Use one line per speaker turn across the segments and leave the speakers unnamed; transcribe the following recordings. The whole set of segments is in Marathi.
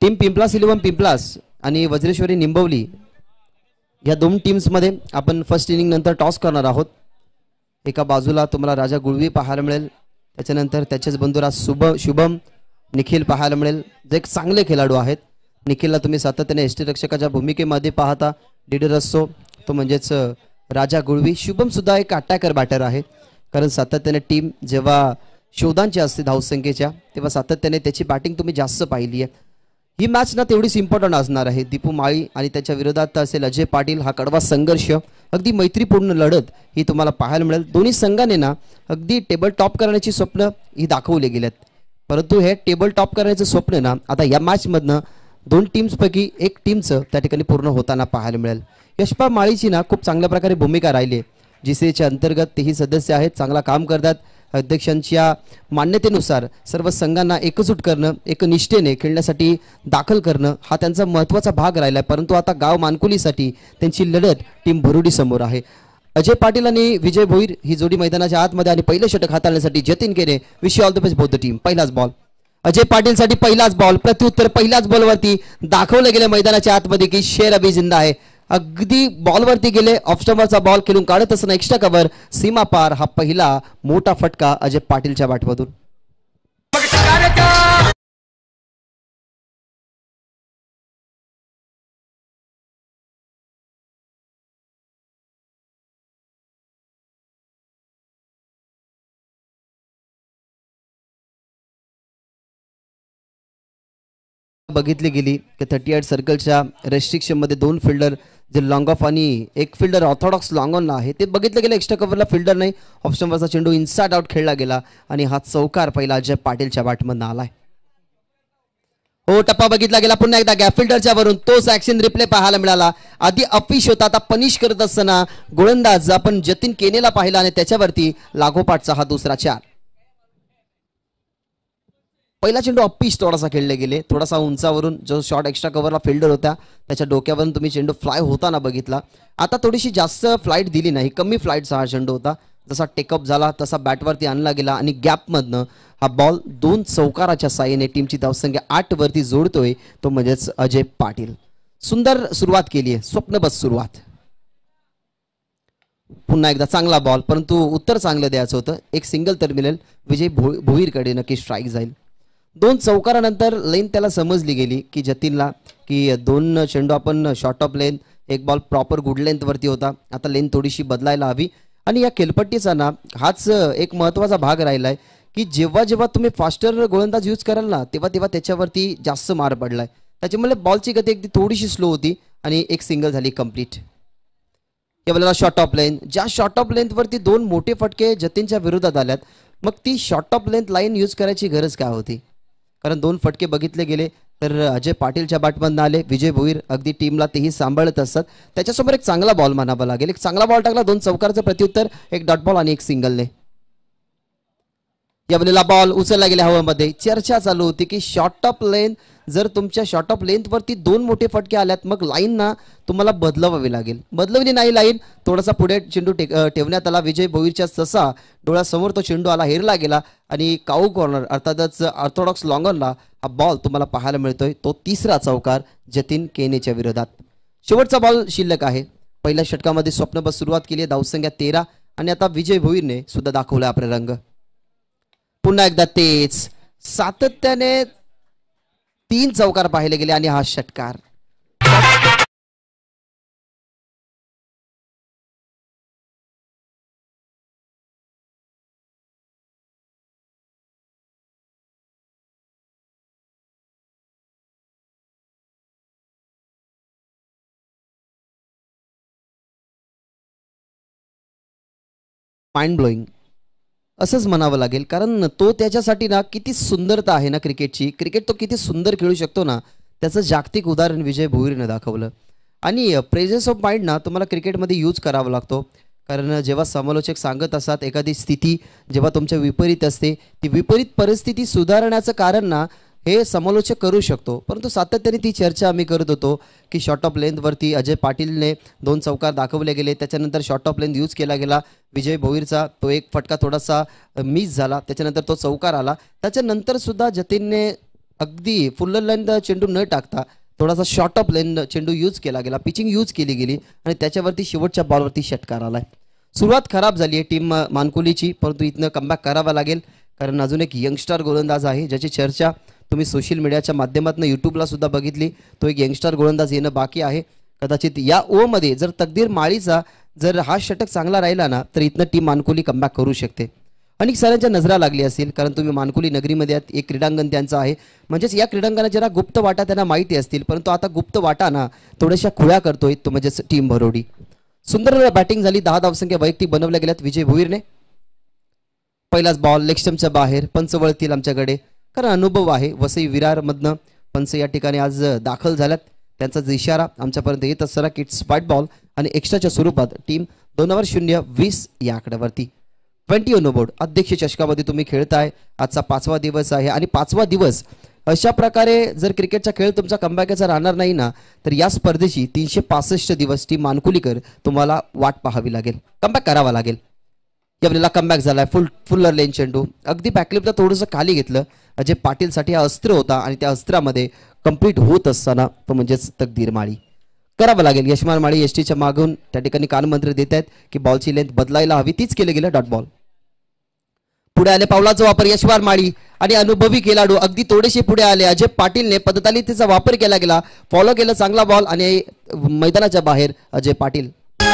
टीम पिंपलास 11 पिंपलास आणि वज्रेश्वरी निंबवली या दोन टीम्समध्ये आपण फर्स्ट इनिंग नंतर टॉस करणार आहोत. एका बाजूला तुम्हाला राजा गुळवी पाहायला मिळेल, त्याच्यानंतर त्याचेच बंधुराज शुभम निखिल पाहायला मिळेल, जे एक चांगले खेळाडू आहेत. निखिलला तुम्ही सातत्याने यष्टीरक्षकाच्या भूमिकेमध्ये पाहता. डीडी रस्सो तो म्हणजेच राजा गुळवी. शुभम सुद्धा एक अटॅकर बॅटर आहे, कारण सातत्याने टीम जेव्हा शोधांची असते धावसंख्येच्या तेव्हा सातत्याने त्याची बॅटिंग तुम्ही जास्त पाहिली आहे. ही मॅच ना तेवढीच इम्पॉर्टंट असणार आहे. दीपू माळी आणि त्याच्या विरोधात असेल अजय पाटील. हा कडवा संघर्ष, अगदी मैत्रीपूर्ण लढत ही तुम्हाला पाहायला मिळेल. दोन्ही संघाने ना अगदी टेबल टॉप करण्याची स्वप्न ही दाखवली गेलेत, परंतु हे टेबल टॉप करण्याचं स्वप्न ना आता या मॅचमधनं दोन टीम्सपैकी एक टीमचं त्या ठिकाणी पूर्ण होताना पाहायला मिळेल. यशपाल माळीची ना खूप चांगल्या प्रकारे भूमिका राहिली आहे. जीसीएच्या अंतर्गत तेही सदस्य आहेत, चांगला काम करतात. अध्यक्षांच्या मान्यतेनुसार सर्व संघांना एकजूट करणं, एक निष्ठेने खेळण्यासाठी दाखल करणं हा त्यांचा महत्त्वाचा भाग राहिला आहे. परंतु आता गाव मानकुलीसाठी त्यांची लढत टीम भरुडी समोर आहे. अजय पाटील आणि विजय भोईर ही जोडी मैदानाच्या आतमध्ये आणि पहिले षटक हाताळण्यासाठी जतीन केने. Wish you all the best both the team. पहिलाच बॉल अजय पाटीलसाठी, पहिलाच बॉल प्रत्युत्तर पहिल्याच बॉलवरती दाखवलं गेलं मैदानाच्या आतमध्ये की शेर अभी जिंदा आहे. अगदी बॉलवरती गेले, ऑफ स्टंपवरचा बॉल खेळून काढत असताना एक्स्ट्रा कव्हर सीमा पार. हा पहिला मोठा फटका अजय पाटीलच्या बॅटमधून. बघितली गेली की 38 सर्कलच्या रेस्ट्रिक्शनमध्ये दोन फिल्डर जे लॉंग ऑफ आणि एक फिल्डर ऑर्थोडॉक्स लॉंग ऑनला आहे ते बघितलं गेलं. एक्स्ट्रा कव्हरला फिल्डर नाही, ऑप्शनवरचा चेंडू इनसाइड आउट खेळला गेला आणि हा चौकार पहिला अजय पाटीलच्या बॅटमधनं आलाय. हो, टप्पा बघितला गेला पुन्हा एकदा गॅप फिल्डरच्या वरून. तोच ऍक्शन रिप्ले पाहायला मिळाला. आधी अपिश होता, आता पनिश करत असताना गोलंदाज आपण जतीन केनेला पाहिला आणि त्याच्यावरती लागोपाठचा हा दुसरा चार. पहिला चेंडू अपिश थोडासा खेळले गेले, थोडासा उंचावरून. जो शॉट एक्स्ट्रा कव्हरला फिल्डर होता त्याच्या डोक्यावरून तुम्ही चेंडू फ्लाय होताना बघितला. आता थोडीशी जास्त फ्लाईट दिली नाही, कमी फ्लाईटचा हा चेंडू होता. जसा टेकअप झाला तसा बॅटवरती आणला गेला आणि गॅपमधनं हा बॉल दोन चौकाराच्या साहाय्याने टीमची धावसंख्या 8 वरती जोडतोय तो म्हणजेच अजय पाटील. सुंदर सुरुवात केली आहे, स्वप्नबद्ध सुरुवात. पुन्हा एकदा चांगला बॉल, परंतु उत्तर चांगलं द्यायचं होतं. एक सिंगल तर मिळेल, विजय भोईरकडे नक्की स्ट्राईक जाईल. दोन चौकारानंतर लेन त्याला समजली गेली की जतीनला की दोन चेंडू आपण शॉर्ट ऑफ लेन, एक बॉल प्रॉपर गुड लेंथवरती होता, आता लेन थोडीशी बदलायला हवी. आणि या खेळपट्टीचा ना हाच एक महत्त्वाचा भाग राहिला आहे की जेव्हा जेव्हा तुम्ही फास्टर गोलंदाज यूज कराल ना तेव्हा तेव्हा त्याच्यावरती जास्त मार पडलाय. त्याच्यामुळे बॉलची गती अगदी थोडीशी स्लो होती आणि एक सिंगल झाली कंप्लीट. या वेळेला शॉर्ट ऑफ लेंथ, ज्या शॉर्ट ऑफ लेंथवरती दोन मोठे फटके जतीनच्या विरोधात आल्यात, मग ती short of length line use करायची गरज काय होती? कारण दोन फटके बघितले गेले तर अजय पाटीलच्या बॅटमधनं आले. विजय भोईर अगदी टीमला तेही सांभाळत असतात. त्याच्यासमोर एक चांगला बॉल म्हणावा लागेल, एक चांगला बॉल टाकला, दोन चौकारचं प्रत्युत्तर, एक डॉट बॉल आणि एक सिंगलने. या वेळेला बॉल उचलला गेला हवेमध्ये. चर्चा चालू होती की शॉर्ट ऑफ लेंथ, जर तुमच्या शॉर्ट ऑफ लेंथवरती दोन मोठे फटके आल्यात मग लाईन ना तुम्हाला बदलवावी लागेल. बदलवली नाही लाईन, थोडासा पुढे चेंडू ठेवण्यात आला. विजय भोईरच्या ससा डोळ्यासमोर तो चेंडू आला, हेरला गेला आणि काऊ कॉर्नर अर्थातच ऑर्थोडॉक्स लॉंगॉनला हा बॉल तुम्हाला पाहायला मिळतोय. तो तिसरा चौकार जतीन केनेच्या विरोधात. शेवटचा बॉल शिल्लक आहे. पहिल्या षटकामध्ये स्वप्नबद्ध सुरुवात केली आहे, धावसंख्या 13 आणि आता विजय भोईरने सुद्धा दाखवला आपले रंग. पुन्हा एकदा तेच सातत्याने 3 चौकार पाहिले गेले आणि हा षटकार. माइंड ब्लोईंग असंच म्हणावं लागेल, कारण तो त्याच्यासाठी ना किती सुंदरता आहे ना क्रिकेटची. क्रिकेट तो किती सुंदर खेळू शकतो ना, त्याचं जागतिक उदाहरण विजय भोईरने दाखवलं. आणि प्रेझेन्स ऑफ माइंड ना तुम्हाला क्रिकेटमध्ये यूज करावा लागतो, कारण जेव्हा समालोचक सांगत असतात एखादी स्थिती जेव्हा तुमच्या विपरीत असते, ती विपरीत परिस्थिती सुधारण्याचं कारण ना हे समालोचक करू शकतो. परंतु सातत्याने ती चर्चा आम्ही करत होतो की शॉर्ट ऑफ लेंथवरती अजय पाटीलने 2 चौकार दाखवले गेले, त्याच्यानंतर शॉर्ट ऑफ लेंथ यूज केला गेला. विजय भोईरचा तो एक फटका थोडासा मिस झाला, त्याच्यानंतर तो चौकार आला. त्याच्यानंतर सुद्धा जतीनने अगदी फुल लेंथ चेंडू न टाकता थोडासा शॉर्ट ऑफ लेन चेंडू यूज केला गेला, पिचिंग यूज केली गेली आणि त्याच्यावरती शेवटच्या बॉलवरती षटकार आलाय. सुरुवात खराब झाली आहे टीम मानकुलीची, परंतु इथनं कमबॅक करावा लागेल कारण अजून एक यंगस्टर गोलंदाज आहे ज्याची चर्चा तुम्ही सोशल मीडियाच्या माध्यमातून यूट्यूबला सुद्धा बघितली. तो एक यंगस्टर गोलंदाज येणं बाकी आहे. कदाचित या ओव्हरमध्ये जर तकदीर माळीचा जर हा षटक चांगला राहिला ना तर इथनं टीम मानकुली कमबॅक करू शकते. अनेक साऱ्यांच्या नजरा लागली असेल कारण तुम्ही मानकुली नगरीमध्ये एक क्रीडांगण त्यांचं आहे, म्हणजेच या क्रीडांगणात जरा गुप्त वाटा त्यांना माहिती असतील, परंतु आता गुप्त वाटा ना थोड्याशा खुळ्या करतोय तो म्हणजेच टीम भरोडी. सुंदर बॅटिंग झाली, 10 धावसंख्या वैयक्तिक बनवल्या गेल्यात विजय भोईरने. पहिलाच बॉल लेग स्टंपच्या बाहेर, पंच वळतील आमच्याकडे कारण अनुभव आहे. वसई विरारमधनं पंच या ठिकाणी आज दाखल झाल्यात, त्यांचा इशारा आमच्यापर्यंत येत असताना किट्स स्पाइट बॉल आणि एक्स्ट्राच्या स्वरूपात टीम 2/0-20 या आकड्यावरती. 20 ऑन बोर्ड. अध्यक्ष चषकामध्ये तुम्ही खेळताय, आजचा 5वा दिवस आहे आणि 5वा दिवस अशा प्रकारे जर क्रिकेटचा खेळ तुमचा कमबॅकचा राहणार नाही ना तर या स्पर्धेची 365 दिवस टीम मानकुलीकर तुम्हाला वाट पाहावी लागेल, कमबॅक करावा लागेल. यावेळेला कमबॅक झालाय, फुल्लर लेन चेंडू अगदी बॅकलिपला थोडंसं खाली घेतलं. अजय पाटीलसाठी हा अस्त्र होता आणि त्या अस्त्रामध्ये कंप्लीट होत असताना तो म्हणजेच तकदीर माळी करावं लागेल. यशमान माळी एसटीच्या मागून त्या ठिकाणी कानमंत्र देत आहेत की बॉलची लेंथ बदलायला हवी, तीच केलं गेलं. Dot ball. पुढे आले पावलाचा वापर यशमान माळी आणि अनुभवी खेळाडू अगदी थोडेसे पुढे आले. अजय पाटीलने पद्धतालीचा वापर केला गेला, फॉलो केलं, चांगला बॉल आणि मैदानाच्या बाहेर अजय पाटील.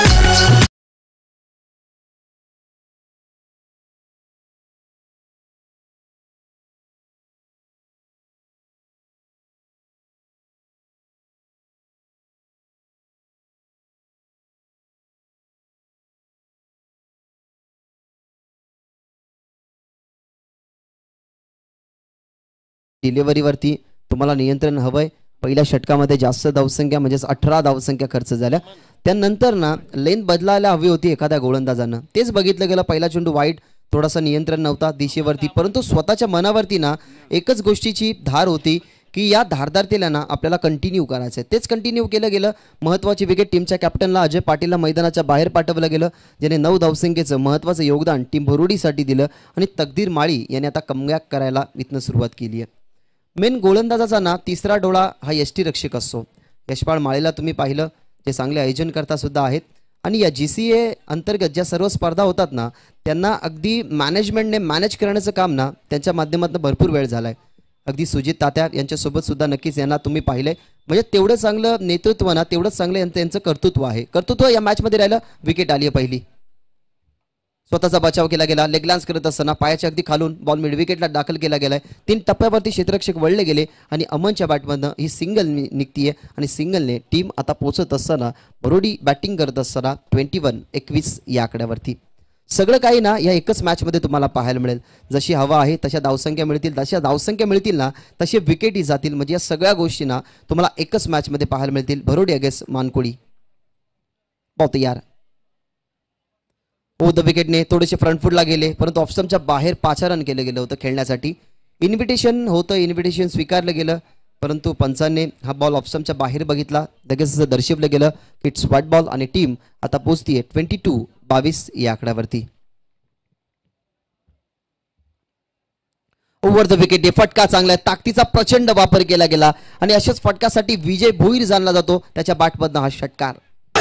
डिलिव्हरीवरती तुम्हाला नियंत्रण हवंय. पहिल्या षटकामध्ये जास्त धावसंख्या म्हणजेच 18 धावसंख्या खर्च झाल्या, त्यानंतर ना लेन बदलायला हवी होती एखाद्या गोलंदाजानं, तेच बघितलं गेलं. पहिला चेंडू वाईट, थोडासा नियंत्रण नव्हता दिशेवरती, परंतु स्वतःच्या मनावरती ना एकच गोष्टीची धार होती की या धारदारतेला ना आपल्याला कंटिन्यू करायचं आहे, तेच कंटिन्यू केलं गेलं. महत्त्वाची विकेट टीमच्या कॅप्टनला अजय पाटीलला मैदानाच्या बाहेर पाठवलं गेलं, ज्याने 9 धावसंख्येचं महत्त्वाचं योगदान टीम भरुडीसाठी दिलं आणि तकदीर माळी याने आता कमबॅक करायला इथनं सुरुवात केली आहे. मेन गोलंदाजाचा ना तिसरा डोळा हा यष्टी रक्षक असतो. यशपाळ माळीला तुम्ही पाहिलं जे चांगले आयोजनकर्ता सुद्धा आहेत आणि या GCA अंतर्गत ज्या सर्व स्पर्धा होतात ना त्यांना अगदी मॅनेजमेंटने मॅनेज करण्याचं काम ना त्यांच्या माध्यमातून भरपूर वेळ झालाय. अगदी सुजित तात्या यांच्यासोबत सुद्धा नक्कीच यांना तुम्ही पाहिलंय, म्हणजे तेवढं चांगलं नेतृत्व ना तेवढंच चांगलं यांचं कर्तृत्व आहे. कर्तृत्व या मॅचमध्ये राहिलं. विकेट आली आहे पहिली, स्वतःचा बचाव केला गेला. लेग लान्स करत असताना पायाच्या अगदी खालून बॉल मिड विकेटला दाखल केला गेलाय. 3 टप्प्यावरती क्षेत्ररक्षक वळले गेले आणि अमनच्या बॅटमधनं ही सिंगल निघतीये आणि सिंगलने टीम आता पोहोचत असताना बरोडी बॅटिंग करत असताना 21-21 या आकड्यावरती. सगळं काही ना या एकच मॅचमध्ये तुम्हाला पाहायला मिळेल. जशी हवा आहे तशा धावसंख्या मिळतील, तशा धावसंख्या मिळतील ना तसे विकेटही जातील, म्हणजे या सगळ्या गोष्टी ना तुम्हाला एकच मॅचमध्ये पाहायला मिळतील. बरोडी अगेन्स्ट मानकुळी. बहुत यार द विकेटने थोडेसे फ्रंट फूटला गेले, परंतु ऑफस्टमच्या बाहेर 5 रन केलं गेलं होतं खेळण्यासाठी. इन्व्हिटेशन होतं, इन्व्हिटेशन स्वीकारलं गेलं, परंतु पंचांनी हा बॉल ऑफस्टमच्या बाहेर बघितला. लगेच दर्शवलं गेलं इट्स व्हाईट बॉल आणि टीम आता पोहोचतीये 22-22 या आकड्यावरती. Over the wicket. फटका चांगला आहे, ताकदीचा प्रचंड वापर केला गेला आणि अशाच फटकासाठी विजय भोईर जाणला जातो. त्याच्या बॅटमधनं हा षटकार.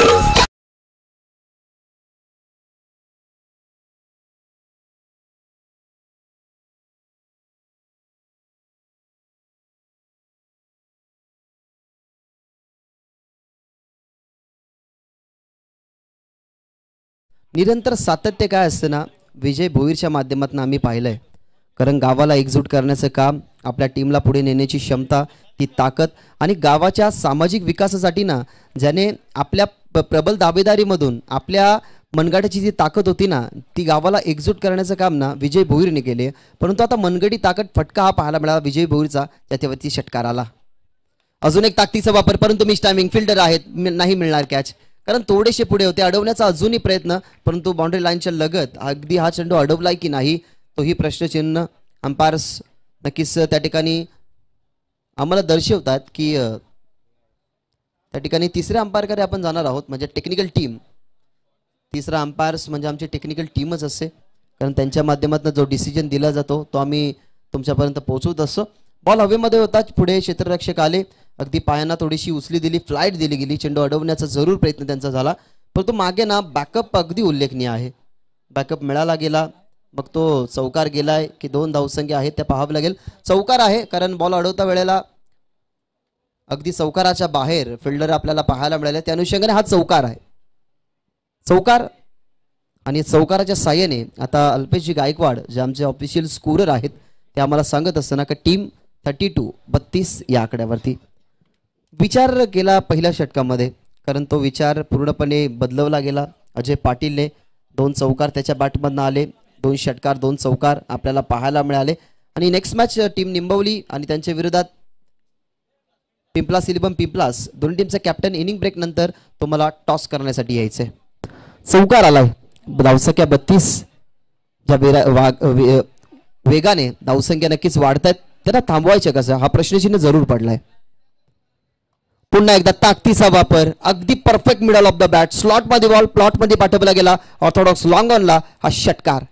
निरंतर सातत्य काय असतं ना विजय भोईरच्या माध्यमातून आम्ही पाहिलंय, कारण गावाला एकजूट करण्याचं काम, आपल्या टीमला पुढे नेण्याची क्षमता, ती ताकद आणि गावाच्या सामाजिक विकासासाठी ना ज्याने आपल्या प्रबल दावेदारीमधून आपल्या मनगटाची जी ताकद होती ना ती गावाला एकजूट करण्याचं काम ना विजय भोईरने केले. परंतु आता मनगटी ताकद फटका हा पाहायला मिळाला विजय भोईरचा, त्याच्यावरती षटकार आला. अजून एक ताकदीचा वापर, परंतु मिस टायमिंग. फिल्डर आहेत, नाही मिळणार कॅच, कारण थोडेसे पुढे होते. अडवण्याचा अजूनही प्रयत्न, परंतु बाउंड्री लाईनच्या लगत अगदी हा चेंडू अडवलाय की नाही तोही प्रश्नचिन्ह. अंपायर्स नक्कीच त्या ठिकाणी आम्हाला दर्शवतात की त्या ठिकाणी तिसऱ्या अंपायरकडे आपण जाणार आहोत, म्हणजे टेक्निकल टीम. तिसरा अंपायर्स म्हणजे आमची टेक्निकल टीमच असते, कारण त्यांच्या माध्यमातून जो डिसिजन दिला जातो तो आम्ही तुमच्यापर्यंत पोहोचवत असतो. बॉल हवेमध्ये होता, पुढे क्षेत्ररक्षक आले, अगदी पायांना थोडीशी उचली दिली, फ्लाईट दिली गेली, चेंडू अडवण्याचा जरूर प्रयत्न त्यांचा झाला, परंतु मागे ना बॅकअप अगदी उल्लेखनीय आहे. बॅकअप मिळाला गेला, मग तो चौकार गेलाय की 2 धावसंख्या आहेत त्या पाहावं लागेल. चौकार आहे, कारण बॉल अडवता वेळेला अगदी चौकाराच्या बाहेर फिल्डर आपल्याला पाहायला मिळाले, त्या अनुषंगाने हा चौकार आहे. चौकार आणि चौकाराच्या साह्याने आता अल्पेशजी गायकवाड जे आमचे ऑफिशियल स्कोरर आहेत ते आम्हाला सांगत असताना की टीम 32 या आकड्यावरती विचार केला पहिल्या षटकामध्ये, कारण तो विचार पूर्णपणे बदलवला गेला. अजय पाटीलने 2 चौकार त्याच्या बॅटमधनं आले, 2 षटकार 2 चौकार आपल्याला पाहायला मिळाले. आणि नेक्स्ट मॅच टीम निंबवली आणि त्यांच्या विरोधात पिंपलास इलेव्हन पिंपलास, दोन्ही टीमचा कॅप्टन इनिंग ब्रेक नंतर तुम्हाला टॉस करण्यासाठी यायचंय. चौकार आलाय, धावसंख्या 32. ज्या वेगाने धावसंख्या नक्कीच वाढतायत, त्यांना थांबवायचं कसं हा प्रश्नचिन्ह जरूर पडलाय. पुन्हा एकदा ताकदीचा वापर, अगदी perfect middle of the bat, slot मध्ये बॉल प्लॉट मध्ये पाठवला गेला, ऑर्थोडॉक्स लॉंग ऑनला हा षटकार.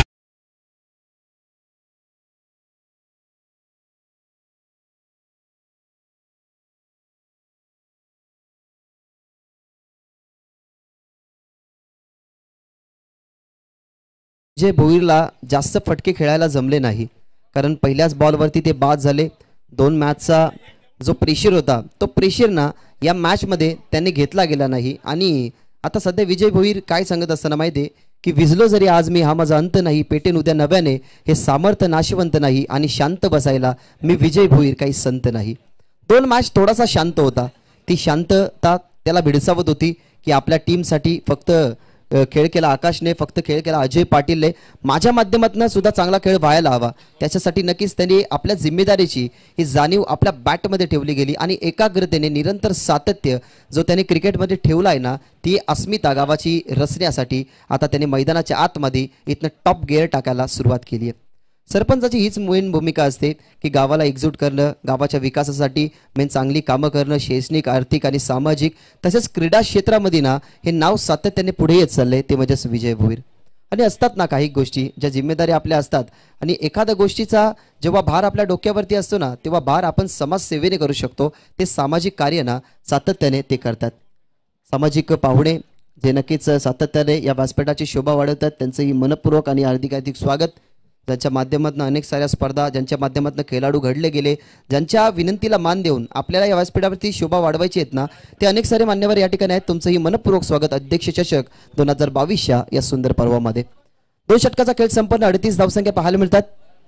जे भोईरला जास्त फटके खेळायला जमले नाही, कारण पहिल्याच बॉलवरती ते बाद झाले. 2 मॅचचा जो प्रेशर होता तो प्रेशर ना या मॅचमध्ये त्यांनी घेतला गेला नाही. आणि आता सध्या विजय भोईर काय सांगत असताना माहिती आहे की विजलो जरी आज मी हा माझा अंत नाही, पेटेन उद्या नव्याने, हे सामर्थ्य नाशवंत नाही आणि शांत बसायला मी विजय भोईर काही संत नाही. 2 मॅच थोडासा शांत होता, ती शांतता त्याला भिडसावत होती की आपल्या टीमसाठी फक्त खेळ केला आकाशने, फक्त खेळ केला अजय पाटीलने, माझ्या माध्यमातून सुद्धा चांगला खेळ व्हायला हवा. त्याच्यासाठी नक्कीच त्यांनी आपल्या जिम्मेदारीची ही जाणीव आपल्या बॅटमध्ये ठेवली गेली आणि एकाग्रतेने निरंतर सातत्य जो त्याने क्रिकेटमध्ये ठेवला आहे ना, ती अस्मिता गावाची रचण्यासाठी आता त्याने मैदानाच्या आतमध्ये इथनं टॉप गिअर टाकायला सुरुवात केली आहे. सरपंचाची हीच मेन भूमिका असते की गावाला एकजूट करणं, गावाच्या विकासासाठी मेन चांगली कामं करणं, शैक्षणिक, आर्थिक आणि सामाजिक तसेच क्रीडा क्षेत्रामध्ये ना हे नाव सातत्याने पुढे येत चाललंय, ते म्हणजेच विजय भोईर. आणि असतात ना काही गोष्टी ज्या जिम्मेदारी आपल्या असतात आणि एखाद्या गोष्टीचा जेव्हा भार आपल्या डोक्यावरती असतो ना, तेव्हा भार आपण समाजसेवेने करू शकतो. ते सामाजिक कार्य ना सातत्याने ते करतात. सामाजिक पाहुणे जे नक्कीच सातत्याने या व्यासपीठाची शोभा वाढवतात, त्यांचंही मनपूर्वक आणि हार्दिक स्वागत. ज्यांच्या माध्यमातून अनेक साऱ्या स्पर्धा, ज्यांच्या माध्यमातून खेळाडू घडले गेले, ज्यांच्या विनंतीला मान देऊन आपल्याला या व्यासपीठावरती शोभा वाढवायची आहेत ना, ते अनेक सारे मान्यवर या ठिकाणी आहेत. तुमचंही मनपूर्वक स्वागत अध्यक्ष चषक 2022 या सुंदर पर्वामध्ये. 2 षटकाचा खेळ संपन्न, 38 धावसंख्या पाहायला मिळतात.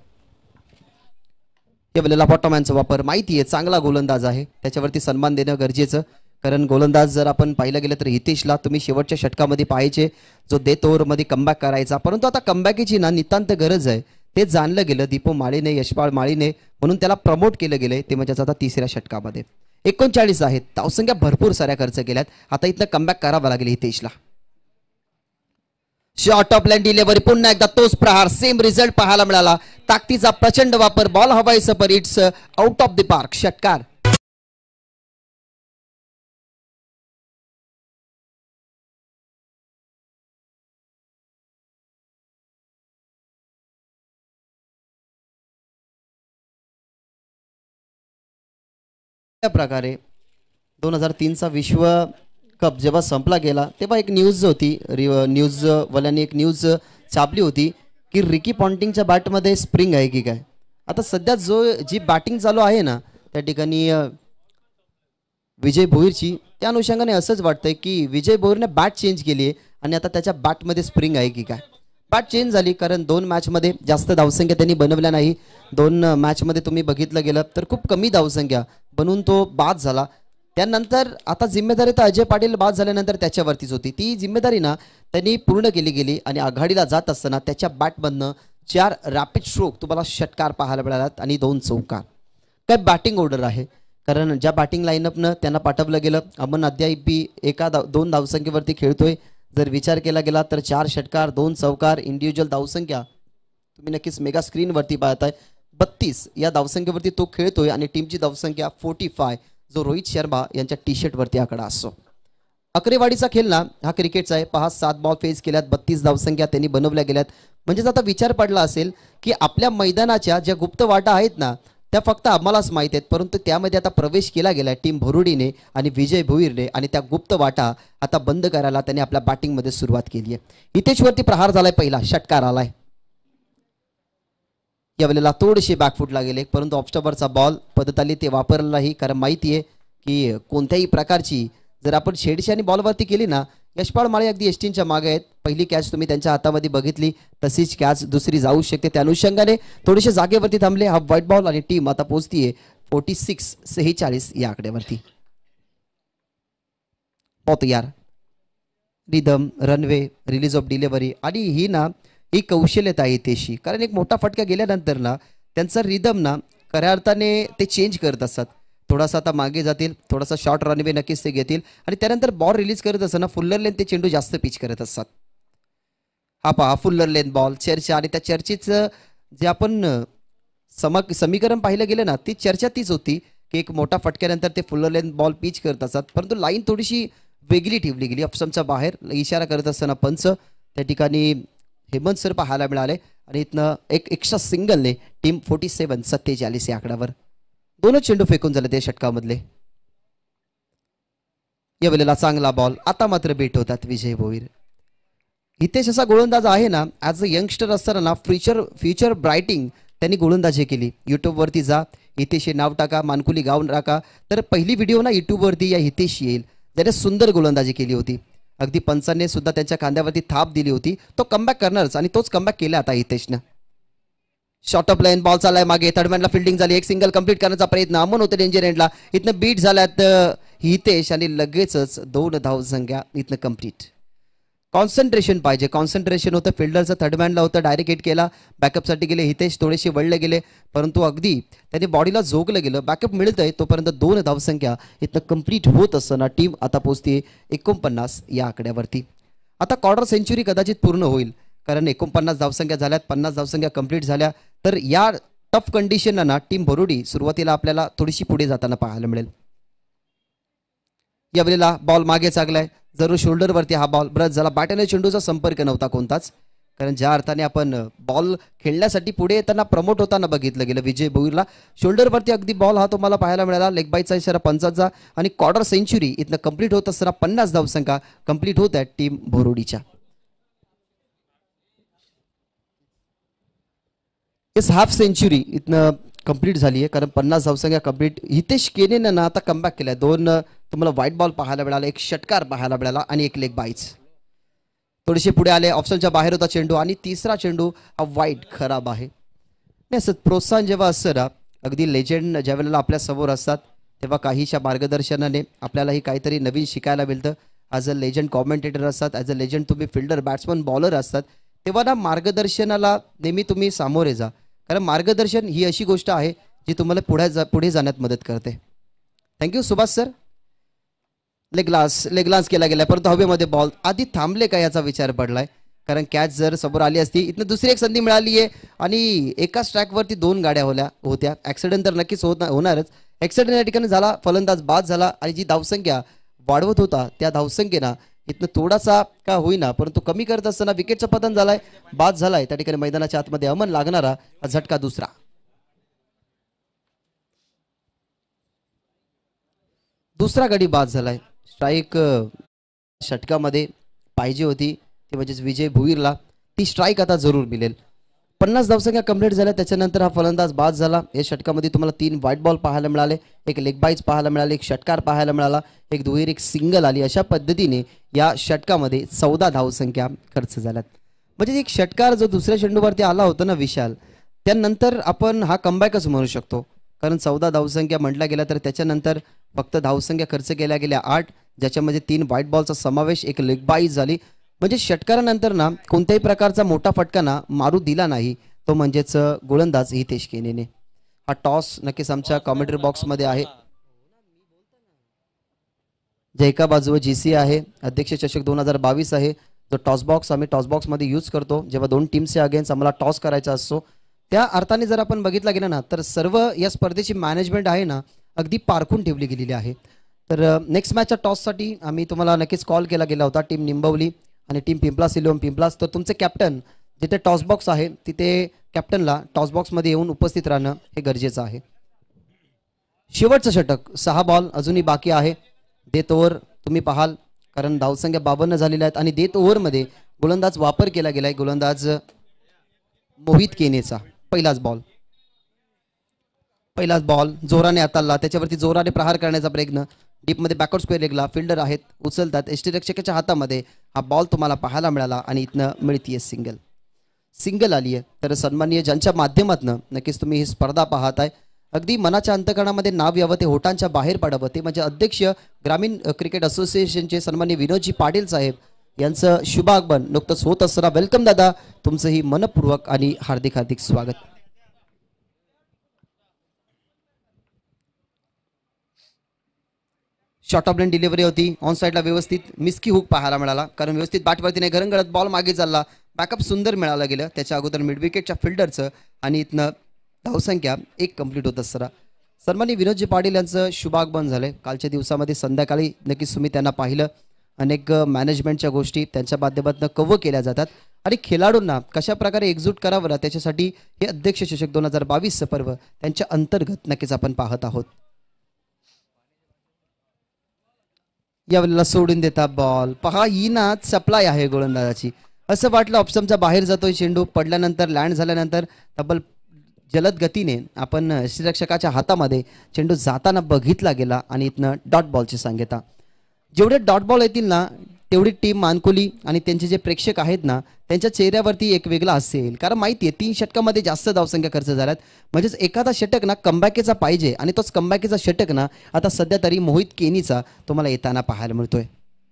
केवळ बॉटमॅनचा वापर, माहिती आहे चांगला गोलंदाज आहे, त्याच्यावरती सन्मान देणं गरजेचं. कारण गोलंदाज जर आपण पाहिलं गेलं तर हितेशला तुम्ही शेवटच्या षटकामध्ये पाहायचे, जो डेथ ओव्हरमध्ये कमबॅक करायचा, परंतु आता कमबॅकीची ना नितांत गरज आहे ते जाणलं गेलं. दीपू माळीने, यशपाळ माळीने, म्हणून त्याला प्रमोट केलं गेलंय, ते म्हणजे आता 3ऱ्या षटकामध्ये 39 आहेत. धावसंख्या भरपूर साऱ्या खर्च केल्यात, आता इथनं कमबॅक करावा लागेल हितेशला. शॉर्ट ऑफ लाईन डिलेव्हरी, पुन्हा एकदा तोच प्रहार, सेम रिझल्ट पाहायला मिळाला. ताकदीचा प्रचंड वापर, बॉल हवाई सपर, it's out of the park, षटकार. प्रकारे 2003चा विश्व कप जेव्हा संपला गेला तेव्हा एक न्यूज होती, न्यूजवाल्यांनी एक न्यूज छापली होती की रिकी पॉन्टिंगच्या बॅटमध्ये स्प्रिंग आहे की काय. आता सध्या जी बॅटिंग चालू आहे ना त्या ठिकाणी विजय भोईरची, त्या अनुषंगाने असंच वाटतंय की विजय भोईरने बॅट चेंज केली आहे आणि आता त्याच्या बॅटमध्ये स्प्रिंग आहे की काय. बॅट चेंज झाली कारण 2 मॅचमध्ये जास्त धावसंख्या त्यांनी बनवल्या नाही. 2 मॅचमध्ये तुम्ही बघितलं गेलं तर खूप कमी धावसंख्या बनवून तो बाद झाला. त्यानंतर आता जिम्मेदारी तर अजय पाटील बाद झाल्यानंतर त्याच्यावरतीच होती, ती जिम्मेदारी ना त्यांनी पूर्ण केली गेली आणि आघाडीला जात असताना त्याच्या बॅटमधनं 4 रॅपिड स्ट्रोक तुम्हाला षटकार पाहायला मिळालात आणि 2 चौकार. काय बॅटिंग ऑर्डर आहे, कारण ज्या बॅटिंग लाईनअपनं त्यांना पाठवलं गेलं, अमन अद्यापही 2 धावसंख्येवरती खेळतोय. जर विचार केला गेला तर 4 षटकार 2 चौकार, इंडिव्हिज्युअल धावसंख्या तुम्ही नक्कीच मेगा स्क्रीनवरती पाहताय 32 या धावसंख्येवरती तो खेळतोय आणि टीमची धावसंख्या 45 जो रोहित शर्मा यांच्या टी शर्टवरती आकडा असतो. आकडेवाडीचा खेळ ना हा क्रिकेटचा आहे. पहा 7 बॉल फेस केल्यात, 32 धावसंख्या त्यांनी बनवल्या गेल्यात. म्हणजेच आता विचार पडला असेल की आपल्या मैदानाच्या ज्या गुप्त वाटा आहेत ना त्या फक्त आम्हालाच माहीत आहेत, परंतु त्यामध्ये आता प्रवेश केला गेला टीम भरुडीने आणि विजय भोईरने आणि त्या गुप्त वाटा आता बंद करायला त्यांनी आपल्या बॅटिंगमध्ये सुरुवात केली आहे. हितेशवरती प्रहार झालाय, पहिला षटकार आलाय. यावेळेला थोडेसे बॅकफुटला गेले, परंतु ऑफस्टॉपरचा बॉल पद्धत आली ते वापरला नाही, कारण माहिती आहे की कोणत्याही प्रकारची जर आपण छेडछाणी बॉलवरती केली ना, यशपाल माळे अगदी एसटीनच्या मागे आहेत. पहिली कॅच तुम्ही त्यांच्या हातामध्ये बघितली, तशीच कॅच दुसरी जाऊ शकते. त्या अनुषंगाने थोडेसे जागेवरती थांबले. हा व्हाईट बॉल आणि टीम आता पोहोचतीये 46 या आकड्यावरती. बहुत यार rhythm, runway, release of delivery आणि ही ना ही कौशल्यता आहे हितेशची, कारण एक मोठा फटका गेल्यानंतर ना त्यांचा रिदम ना खऱ्या अर्थाने ते चेंज करत असतात. थोडासा आता मागे जातील, थोडासा शॉर्ट रनवे नक्कीच ते घेतील आणि त्यानंतर बॉल रिलीज करत असताना फुल्लर लेन ते चेंडू जास्त पिच करत असतात. हा पहा फुल्लर लेन बॉल चर्चा, आणि त्या चर्चेचं जे आपण समीकरण पाहिलं गेलं ना, ती चर्चा तीच होती की एक मोठा फटक्यानंतर ते फुल्लर लेन बॉल पिच करत असतात, परंतु लाईन थोडीशी वेगळी ठेवली गेली. ऑप्शनच्या बाहेर इशारा करत असताना पंच त्या ठिकाणी हेमंत सर पाहायला मिळाले आणि इथनं एक एक्स्ट्रा सिंगलने टीम 47 या आकड्यावर दोनच चेंडू फेकून झाले ते षटकामधले. या वेळेला चांगला बॉल, आता मात्र भेट होतात विजय भोईर. हितेश असा गोलंदाज आहे ना, ॲज अ यंगस्टर असताना ना फ्युचर ब्राईटिंग त्यांनी गोलंदाजी केली. यूट्यूबवरती जा, हितेश हे नाव टाका, मानकुली गाव टाका, तर पहिली व्हिडिओ ना यूट्यूबवरती या हितेश येईल, ज्याने सुंदर गोलंदाजी केली होती. अगदी पंचांनी सुद्धा त्यांच्या खांद्यावरती थाप दिली होती. तो कमबॅक करणारच आणि तोच कमबॅक केला आता हितेशनं. शॉर्ट ऑफ लाईन बॉल चाललाय मागे, थर्डमॅनला फिल्डिंग झाली, एक सिंगल कंप्लीट करण्याचा प्रयत्न अमन होते डेंजर एंडला. इथनं बीट झाल्यात हितेश आणि लगेचच 2 धावसंख्या इथनं कंप्लीट. कॉन्सन्ट्रेशन पाहिजे, कॉन्सन्ट्रेशन होतं फिल्डरचं, थर्डमॅनला होतं, डायरेक्ट हिट केला. बॅकअपसाठी गेले हितेश, थोडेसे वळले गेले, परंतु अगदी त्यांनी बॉडीला झोकलं गेलं. बॅकअप मिळतंय तोपर्यंत 2 धावसंख्या इथनं कंप्लीट होत असताना टीम आता पोहोचते 49 या आकड्यावरती. आता क्वार्टर सेंचुरी कदाचित पूर्ण होईल, कारण 49 धावसंख्या झाल्यात, 50 धावसंख्या कंप्लीट झाल्या. तर या टफ कंडिशनना टीम भरुडी सुरुवातीला आपल्याला थोडीशी पुढे जाताना पाहायला मिळेल. यावेळेला बॉल मागे चागलाय, जरूर शोल्डरवरती हा बॉल ब्रश झाला. बॅट आणि चेंडूचा संपर्क नव्हता कोणताच, कारण ज्या अर्थाने आपण बॉल खेळण्यासाठी पुढे येताना प्रमोट होताना बघितलं गेलं विजय भोईरला, शोल्डरवरती अगदी बॉल हा तुम्हाला पाहायला मिळाला. लेग बायचा इशारा पंचाचा आणि क्वार्टर सेंचुरी इथनं कंप्लीट होत असताना 50 धावसंख्या कंप्लीट होत आहेत टीम भरुडीच्या. इस हाफ सेंचुरी इथनं कंप्लीट झाली आहे, कारण 50 धावसंख्या कंप्लीट. हितेश केनेनं ना आता कमबॅक केलाय. 2 तुम्हाला व्हाईट बॉल पाहायला मिळाला, एक षटकार पाहायला मिळाला आणि एक लेग बाईच. थोडेसे पुढे आले, ऑप्शनच्या बाहेर होता चेंडू आणि तिसरा चेंडू हा वाईट खराब आहे. असं प्रोत्साहन जेव्हा असतं ना, अगदी लेजेंड ज्या वेळेला आपल्या समोर असतात तेव्हा काहीच्या मार्गदर्शनाने आपल्यालाही काहीतरी नवीन शिकायला मिळतं. ॲज अ लेजंड कॉमेंटेटर असतात, ॲज अ लेजंड तुम्ही फिल्डर, बॅट्समन, बॉलर असतात, तेव्हा ना मार्गदर्शनाला नेहमी तुम्ही सामोरे जा, कारण मार्गदर्शन ही अशी गोष्ट आहे जी तुम्हाला पुढे जाण्यात मदत करते. Thank you Subhash sir. Leg glance केला गेला, परंतु हवेमध्ये बॉल आधी थांबले का याचा विचार पडलाय, कारण कॅच जर समोर आली असती. इथनं दुसरी एक संधी मिळाली आहे आणि एकाच ट्रॅकवरती 2 गाड्या होत्या. ॲक्सिडेंट तर नक्कीच होणारच. ॲक्सिडेंट या ठिकाणी झाला, फलंदाज बाद झाला आणि जी धावसंख्या वाढवत होता त्या धावसंख्येनं इथनं थोडासा का होईना परंतु कमी करत असताना विकेटचं पतन झालाय, बाद झालाय. त्या ठिकाणी मैदानाच्या आतमध्ये अमन लागणारा हा झटका दुसरा गडी बाद झालाय. स्ट्राईक षटकामध्ये पाहिजे होती ती म्हणजेच विजय भोईरला, ती स्ट्राईक आता जरूर मिळेल. 50 धावसंख्या कंप्लीट झाल्या, त्याच्यानंतर हा फलंदाज बाद झाला. या षटकामध्ये तुम्हाला 3 व्हाईट बॉल पाहायला मिळाले, एक लेग बाईज पाहायला मिळाले, एक षटकार पाहायला मिळाला, एक दुहेर, एक सिंगल आली. अशा पद्धतीने या षटकामध्ये 14 धावसंख्या खर्च झाल्यात. म्हणजे एक षटकार जो दुसऱ्या चेंडूवरती आला होता ना विशाल, त्यानंतर आपण हा कमबॅकच म्हणू शकतो, कारण 14 धावसंख्या म्हटल्या गेल्या तर त्याच्यानंतर फक्त धावसंख्या खर्च केल्या गेल्या 8, ज्याच्यामध्ये 3 व्हाईट बॉलचा समावेश, एक लेग बाईज झाली. म्हणजे षटकारानंतर ना कोणत्याही प्रकारचा मोठा फटका ना मारू दिला नाही, तो म्हणजेच गोलंदाज हितेश केनेने. हा टॉस नक्कीच आमच्या कॉमेंट्री बॉक्समध्ये आहे. जे एका बाजूवर GC आहे, अध्यक्ष चषक 2022 आहे, जो टॉस बॉक्स आम्ही टॉस बॉक्समध्ये यूज करतो जेव्हा 2 टीम्सच्या अगेन्स्ट आम्हाला टॉस करायचा असतो. त्या अर्थाने जर आपण बघितलं गेलं ना तर सर्व या स्पर्धेची मॅनेजमेंट आहे ना अगदी पारखून ठेवली गेलेली आहे. तर नेक्स्ट मॅचच्या टॉससाठी आम्ही तुम्हाला नक्कीच कॉल केला गेला होता, टीम निंबवली आणि टीम पिंपलास सिलोम पिंपलास. तर तुमचे कॅप्टन जिथे टॉस बॉक्स आहे तिथे कॅप्टनला टॉस बॉक्समध्ये येऊन उपस्थित राहणं हे गरजेचं आहे. शेवटचं षटक 6 बॉल अजूनही बाकी आहे. डेथ ओव्हर तुम्ही पाहाल कारण धावसंख्या 52 झालेल्या आहेत आणि डेथ ओव्हरमध्ये गोलंदाज वापर केला गेलाय गोलंदाज मोहित केनेचा. पहिलाच बॉल जोराने हाताळला त्याच्यावरती जोराने प्रहार करण्याचा प्रयत्न डीपमध्ये बॅकवर्ड स्क्वेअर लेगला फिल्डर आहेत उचलतात यष्टीरक्षकाच्या हातामध्ये हा बॉल तुम्हाला पाहायला मिळाला आणि इथनं मिळतीये सिंगल आली आहे. तर सन्माननीय ज्यांच्या माध्यमातून नक्कीच तुम्ही ही स्पर्धा पाहताय अगदी मनाच्या अंतकरणामध्ये नाव यावं ते होटांच्या बाहेर पडावं ते म्हणजे अध्यक्ष ग्रामीण क्रिकेट असोसिएशनचे सन्माननीय विनोदजी पाटील साहेब यांचं शुभागमन नुकतंच होत असताना वेलकम दादा तुमचंही मनपूर्वक आणि हार्दिक हार्दिक स्वागत. शॉर्ट ऑफ लाईन डिलिव्हरी होती ऑन साईडला व्यवस्थित मिस्की हुक पाहायला मिळाला कारण व्यवस्थित बॅटवरती नाही घरंगळत बॉल मागे चालला बॅकअप सुंदर मिळालं गेलं त्याच्या अगोदर मिड विकेटच्या फिल्डरचं आणि इथनं धावसंख्या 1 कंप्लीट होत असताना सन्माननीय विनोदजी पाटील यांचं शुभागमन झालंय. कालच्या दिवसामध्ये संध्याकाळी नक्कीच तुम्ही त्यांना पाहिलं अनेक मॅनेजमेंटच्या गोष्टी त्यांच्या माध्यमातून कव्हर केल्या जातात आणि खेळाडूंना कशा प्रकारे एकजूट करावं ना त्याच्यासाठी हे अध्यक्ष चषक 2022 पर्व त्यांच्या अंतर्गत नक्कीच आपण पाहत आहोत. यावेळेला सोडून देता बॉल पहा ही ना सप्लाय आहे गोलंदाजाची असं वाटलं ऑप्शनच्या बाहेर जातोय चेंडू पडल्यानंतर लँड झाल्यानंतर तब्बल जलद गतीने आपण श्रीरक्षकाच्या हातामध्ये चेंडू जाताना बघितला गेला आणि इथनं डॉट बॉलची सांगता जेवढे डॉट बॉल येतील ना तेवढी टीम मानकोली आणि त्यांचे जे प्रेक्षक आहेत ना त्यांच्या चेहऱ्यावरती एक वेगळा हास्य येईल कारण माहिती आहे 3 षटकामध्ये जास्त धावसंख्या खर्च झाल्यात म्हणजेच एखादा षटक ना कमबॅकेचा पाहिजे आणि तोच कमबॅकेचा षटक ना आता सध्या तरी मोहित केनीचा तुम्हाला येताना पाहायला मिळतोय.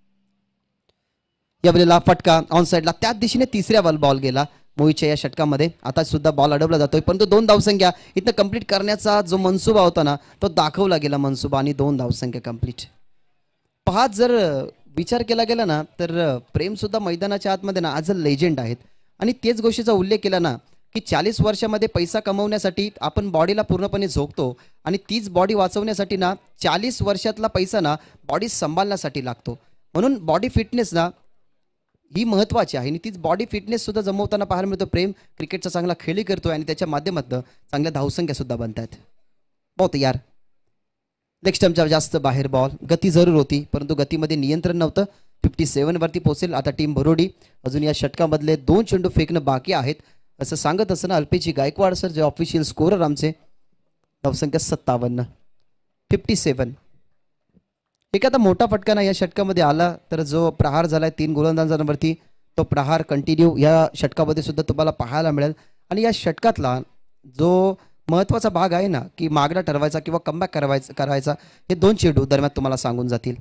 यावेळेला फटका ऑन साईडला त्याच दिशेने तिसऱ्या बॉल गेला मोहितच्या या षटकामध्ये आता सुद्धा बॉल अडवला जातोय परंतु 2 धावसंख्या इथं कंप्लीट करण्याचा जो मनसुबा होता ना तो दाखवला गेला मनसुबा आणि 2 धावसंख्या कंप्लीट. पहा जर विचार केला गेला ना तर प्रेम सुद्धा मैदानाच्या आतमध्ये ना आज लेजेंड आहेत आणि तेच गोष्टीचा उल्लेख केला ना की 40 वर्षामध्ये पैसा कमवण्यासाठी आपण बॉडीला पूर्णपणे झोकतो आणि तीच बॉडी वाचवण्यासाठी ना 40 वर्षातला पैसा ना बॉडी सांभाळण्यासाठी लागतो म्हणून बॉडी फिटनेस ना ही महत्त्वाची आहे आणि तीच बॉडी फिटनेस सुद्धा जमवताना पाहायला मिळतो. प्रेम क्रिकेटचा चांगला खेळी करतोय आणि त्याच्या माध्यमातून चांगल्या धावसंख्या सुद्धा बनतात. बहुत यार लेग स्टंपच्या जास्त बाहेर बॉल गती जरूर होती परंतु गतीमध्ये नियंत्रण नव्हतं. 57 वरती पोहोचेल आता टीम भरोडी अजून या षटकामधले 2 चेंडू फेकणं बाकी आहेत असं सांगत असताना अल्पेची गायकवाड सर जे ऑफिशियल स्कोरर आमचे धावसंख्या 57 57. एखादा मोठा फटका या षटकामध्ये आला तर जो प्रहार झालाय 3 गोलंदाजांवरती तो प्रहार कंटिन्यू या षटकामध्ये सुद्धा तुम्हाला पाहायला मिळेल आणि या षटकातला जो महत्त्वाचा भाग आहे ना की मागणा ठरवायचा किंवा कमबॅक करायचा हे 2 चेंडू दरम्यान तुम्हाला सांगून जातील.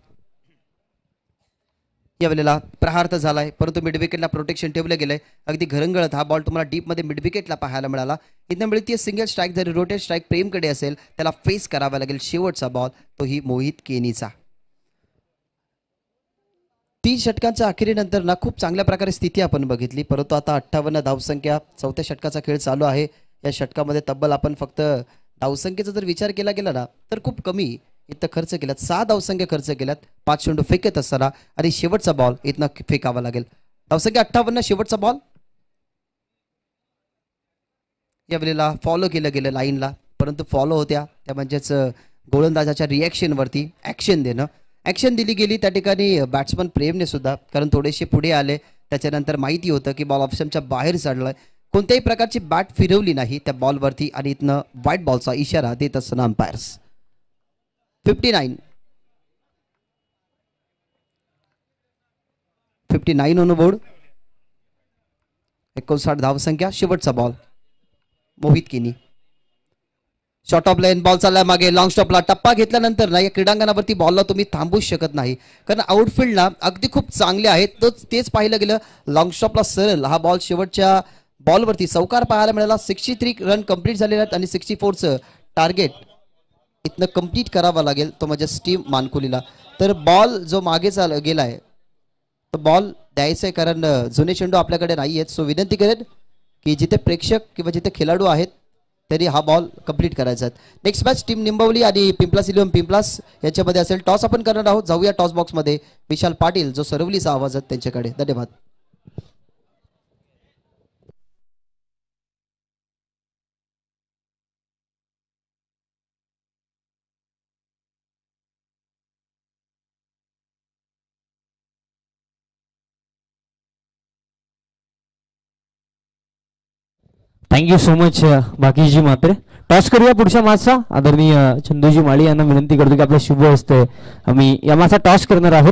यावेळेला प्रहार तर झालाय परंतु मिड विकेटला प्रोटेक्शन ठेवलं गेलंय अगदी घरंगळत हा बॉल तुम्हाला डीपमध्ये मिड विकेटला पाहायला मिळाला. इथं मिळते सिंगल स्ट्राईक जरी रोटेट स्ट्राईक प्रेमकडे असेल त्याला फेस करावा लागेल शेवटचा बॉल तोही मोहित केनीचा. 3 षटकांच्या अखेरीनंतर ना खूप चांगल्या प्रकारे स्थिती आपण बघितली परंतु आता 58 धावसंख्या 4थ्या षटकाचा खेळ चालू आहे. या षटकामध्ये तब्बल आपण फक्त धावसंख्येचा जर विचार केला गेला ना तर खूप कमी इथं खर्च केल्यात 6 धावसंख्या खर्च केल्यात 5 चेंडू फेकत असताना आणि शेवटचा बॉल इथनं फेकावा लागेल. धावसंख्या 58 शेवटचा बॉल यावेळेला फॉलो केलं गेलं लाईनला परंतु फॉलो होत्या त्या म्हणजेच गोलंदाजाच्या रिॲक्शनवरती ॲक्शन देणं ॲक्शन दिली गेली त्या ठिकाणी बॅट्समन प्रेमने सुद्धा कारण थोडेसे पुढे आले त्याच्यानंतर माहिती होतं की बॉल ऑप्शनच्या बाहेर चढलाय कोणत्याही प्रकारची बॅट फिरवली नाही त्या बॉलवरती आणि इथनं व्हाईट बॉलचा इशारा देत असताना अंपायर्स. 59 ऑन बोर्ड 59 धावसंख्या शेवटचा बॉल मोहित केनी शॉर्ट ऑफ लाईन बॉल चालला मागे लॉंग स्टॉपला टप्पा घेतल्यानंतर ना या क्रीडांगणावरती बॉलला तुम्ही थांबूच शकत नाही कारण आउटफील्डला अगदी खूप चांगले आहेत तेच पाहिलं गेलं लॉंग स्टॉपला सरळ हा बॉल शेवटच्या बॉलवरती चौकार पाहायला मिळाला. 63 रन कंप्लीट झालेले आहेत आणि 64चं टार्गेट इथनं कंप्लीट करावा लागेल तो म्हणजे स्टीम मानकुलीला. तर बॉल जो मागे गेलाय तो बॉल द्यायचा आहे कारण जुने चेंडू आपल्याकडे नाही आहेत. सो विनंती करेन की जिथे प्रेक्षक किंवा जिथे खेळाडू आहेत तरी हा बॉल कंप्लीट करायचा आहे. नेक्स्ट मॅच टीम निंबवली आणि पिंपलास इलेव्हन पिंपलास याच्यामध्ये असेल. टॉस आपण करणार आहोत. जाऊया टॉस बॉक्समध्ये. विशाल पाटील जो सरवलीचा आवाज आहे त्यांच्याकडे. धन्यवाद.
थँक्यू सो मच बाकीजी मात्रे. टॉस करूया पुढच्या मॅचचा. आदरणीय चंदूजी माळी यांना विनंती करतो की आपल्या शुभ हस्ते आम्ही या मॅचचा टॉस करणार आहोत.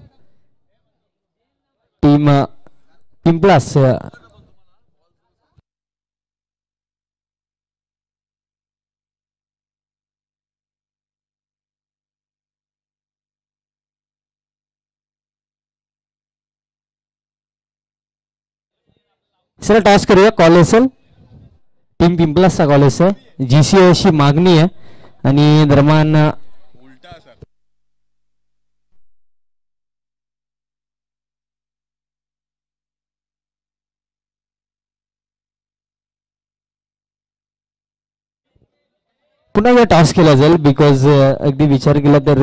टीम पिंपलास सर टॉस करूया. कॉल असेल टीम पिंपलासचा कॉल आहे. जीसीए अशी मागणी आहे आणि दरम्यान पुन्हा एकदा टॉस केला जाईल बिकॉज अगदी विचार केला तर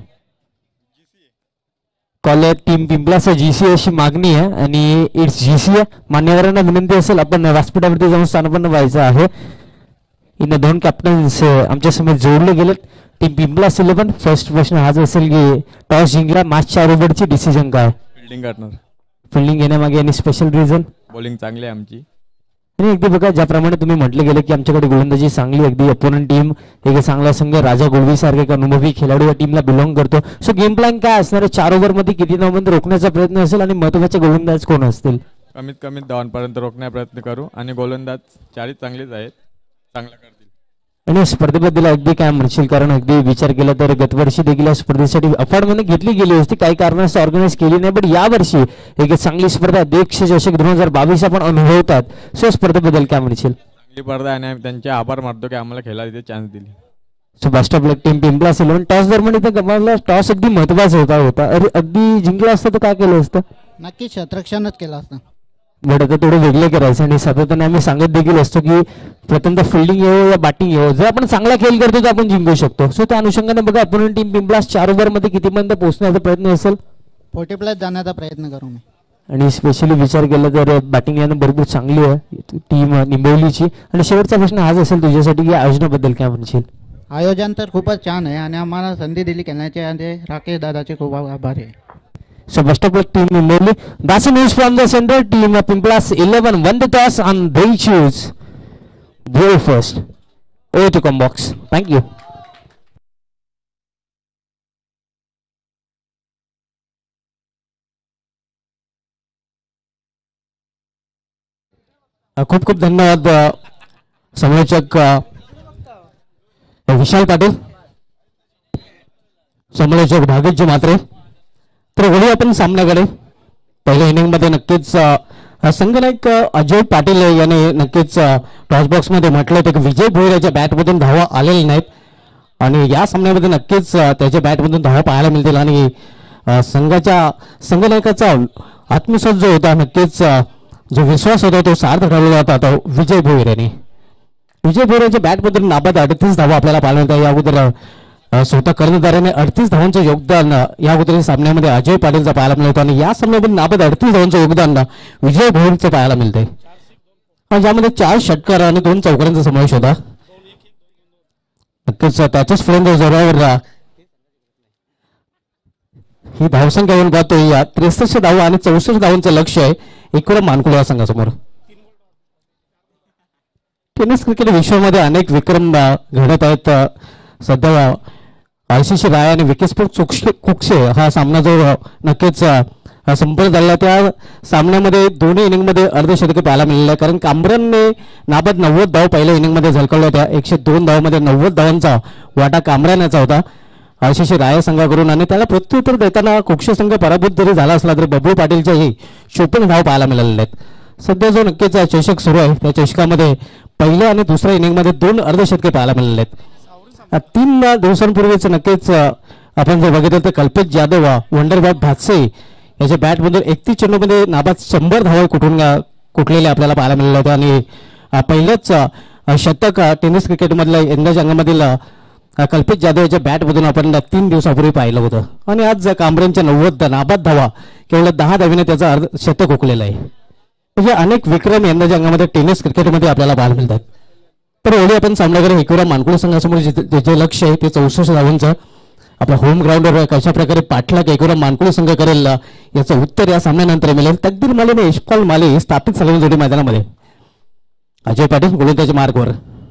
कॉल टीम पिंपलासचा जीसीए अशी मागणी आहे आणि इट्स जीसीए. मान्यवरांना विनंती असेल आपण व्यासपीठावरती जाऊन स्थानपन्न व्हायचं आहे. इन दोन कॅप्टन्स आमच्या समोर जोडले गेलेत. टीम पिंपलास 11 फर्स्ट प्रश्न हाच असेल की टॉस जिंकला मॅच 4 ओव्हरची डिसिजन काय?
फिल्डिंग करणार.
फिल्डिंग घेण्यामागे आणि स्पेशल रिझन?
बॉलिंग चांगली आहे आमची.
आणि अगदी बघा ज्याप्रमाणे तुम्ही म्हटले गेले की आमच्याकडे गोलंदाजी चांगली अगदी अपोनंट टीम एक चांगला संघ राजा गुळवी सारखे एक अनुभवी खेळाडू या टीमला बिलॉंग करतो. सो गेम प्लॅन काय असणार? 4 ओव्हरमध्ये किती धावांमध्ये रोखण्याचा प्रयत्न असेल आणि महत्वाचे गोलंदाज कोण असतील?
कमीत कमी धावांपर्यंत रोखण्याचा प्रयत्न करू आणि गोलंदाज चारही चांगलेच आहेत, चांगला करतील.
आणि स्पर्धेबद्दल अगदी काय म्हणशील? कारण अगदी विचार केला तर गतवर्षी देखील या स्पर्धेसाठी अपॉइंटमेंट घेतली गेली होती, काही कारणास्तव ऑर्गनाईज केली नाही. पण यावर्षी एक चांगली स्पर्धा अध्यक्ष चषक 2022 आपण अनुभवतात. सो स्पर्धेबद्दल काय म्हणशील?
चांगली स्पर्धा आहे आणि त्यांचे आभार मानतो की आम्हाला खेळायला तिथे चान्स दिली.
So best of luck team Pimplas 11. टॉस दरम्यान इथे गमावला. टॉस अगदी महत्वाचा होता. अगदी जिंकला असतं तर काय केलं असतं?
नक्कीच क्षेत्ररक्षणच केलं असतं.
बट आता थोडं वेगळं करायचं आणि सातत्याने आम्ही सांगत देखील असतो की प्रथमतः फिल्डिंग येऊ या बॅटिंग येऊ, जर आपण चांगला खेळ करतो तर आपण जिंकू शकतो. सो त्या अनुषंगाने बघा अपोनंट टीम पिंपलास 4 ओव्हरमध्ये कितीपर्यंत पोहोचण्याचा प्रयत्न असेल?
40+ जाण्याचा प्रयत्न करू मी.
आणि स्पेशली विचार केला तर बॅटिंग यानं भरपूर चांगली आहे टीम निंबवलीची. आणि शेवटचा प्रश्न हाच असेल तुझ्यासाठी की आयोजनाबद्दल काय म्हणशील?
आयोजन तर खूपच छान आहे आणि आम्हाला संधी दिली खेळण्याची आणि राकेश दादाचे खूप आभार आहे.
So best of luck team Nimboli. That's the news from the center. Team Pimplas 11 won the toss and they choose ball first. Over to come box. Thank you. खूप खूप धन्यवाद समालोचक विशाल पाटील, समालोचक भागीजी मात्रे. तर वळू आपण सामन्याकडे. पहिल्या इनिंगमध्ये नक्कीच संघनायक अजय पाटील याने नक्कीच टॉस बॉक्समध्ये म्हटलं होतं की विजय भोईराच्या बॅटमधून धावा आलेल्या नाहीत आणि या सामन्यामध्ये नक्कीच त्याच्या बॅटमधून धावा पाहायला मिळतील आणि संघनायकाचा आत्मविश्वास जो होता, नक्कीच जो विश्वास होता तो सार्थ ठरलेला होता तो विजय भोईर यांनी. विजय भोईराच्या बॅटमधून नाबाद 38 धावा आपल्याला पाहायला मिळतात. या अगोदर स्वतः कर्णधाराने 38 धावांचं योगदान या अगोदर सामन्यामध्ये अजय पाटीलचं पाहायला मिळतं आणि या सामन्यामध्ये नाबाद 38 धावांचं योगदान विजय भोईरचं पाहायला मिळतंय. ज्यामध्ये 4 षटकार आणि 2 चौकारांचा समावेश होता. नक्कीच त्याच्याच फलंदाज जोरावर ही धावसंख्या येऊन पाहतोय या 63 धावा आणि 64 धावांचं लक्ष आहे एकूण मानकुळे या संघासमोर. टेनिस क्रिकेट विश्वामध्ये अनेक विक्रम घडत आहेत. सध्या आयसीसी राय आणि विकेसपोर्ट कुक्षे हा सामना जो नक्कीच संपन्न झाला त्या सामन्यामध्ये दोन्ही इनिंगमध्ये अर्धशतके पाहायला मिळाले आहे. कारण कामरानने नाबाद 90 धाव पहिल्या इनिंगमध्ये झळकवल्या होत्या. 102 धावांमध्ये 90 धावांचा वाटा कामरान याचा होता आयसीसी राय संघाकडून आणि त्याला प्रत्युत्तर देताना कुक्षे संघ पराभूत जरी झाला असला तरी बबलू पाटीलच्याही 54 धाव पाहायला मिळालेले आहेत. सध्या जो नक्कीच चषक सुरू आहे त्या चषकामध्ये पहिल्या आणि दुसऱ्या इनिंगमध्ये 2 अर्धशतके पाहायला मिळाले आहेत. 3 दिवसांपूर्वीच नक्कीच आपण जर बघितलं तर कल्पेश जाधव वंडरबॉब भातसे याच्या बॅटमधून 31 चेंडूमध्ये नाबाद 100 धावा कुठलेले आपल्याला पाहायला मिळाले होते आणि पहिलंच शतक टेनिस क्रिकेटमधल्या यंदाच्या अंगामधील कल्पेश जाधव याच्या बॅटमधून आपण 3 दिवसापूर्वी पाहिलं होतं. आणि आज कामरानच्या 90 नाबाद धावा केवळ 10 धावीने त्याचं शतक हुकलेलं आहे. म्हणजे अनेक विक्रम यंदाच्या अंगामध्ये टेनिस क्रिकेटमध्ये आपल्याला पाहायला मिळतात. तर ओढी आपण सामन्याकडे एकूण मानकुळे संघासमोर जे लक्ष आहे ते 64 धावांचं आपल्या होम ग्राउंडवर कशा प्रकारे पाठलाग एकूण मानकुळे संघ करेल याचं उत्तर या सामन्यानंतर मिळेल. तकदीर मालीने यशपाल माली स्थापित झालेल्या जोडी मैदानामध्ये अजय पाटील गोलंदाजी मार्कवर.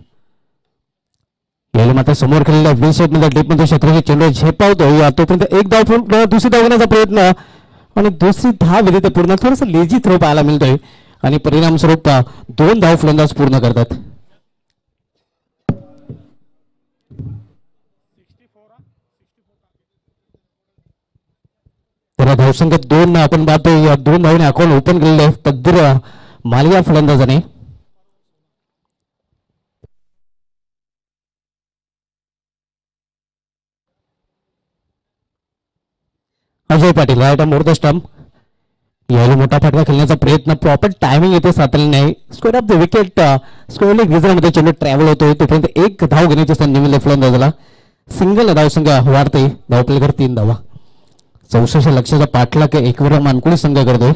याला मात्र समोर खेळलेल्या बी सेट मध्ये डीप मध्ये क्षेत्राची चेंडू झेपावतो. तोपर्यंत एक धाव पूर्ण, दुसरी धाव घेण्याचा प्रयत्न आणि दुसरी धाव विधी पूर्ण. थोडंसं लेझी थ्रो पाहायला मिळतोय आणि परिणाम स्वरूप 2 धाव फलंदाज पूर्ण करतात. त्याला धावसंख्या 2 आपण पाहतोय. या 2 धावने अकाउंट ओपन केलेले तकदीर मालिया फलंदाजाने. Ajay Patil right more the stump. यावेळी मोठा फटका खेळण्याचा प्रयत्न, प्रॉपर टायमिंग येते साधलेली नाही. Square of the wicket, square leg रिझनमध्ये चेंडू ट्रॅव्हल होतोय. तोपर्यंत एक धाव घेण्याची संधी मिळते फलंदाजाला. सिंगल धावसंख्या वाढते. धावपलीकडे 3 धावा. 64 लक्षाचा पाठलाग एकविरा मानकुळी संघ करतोय.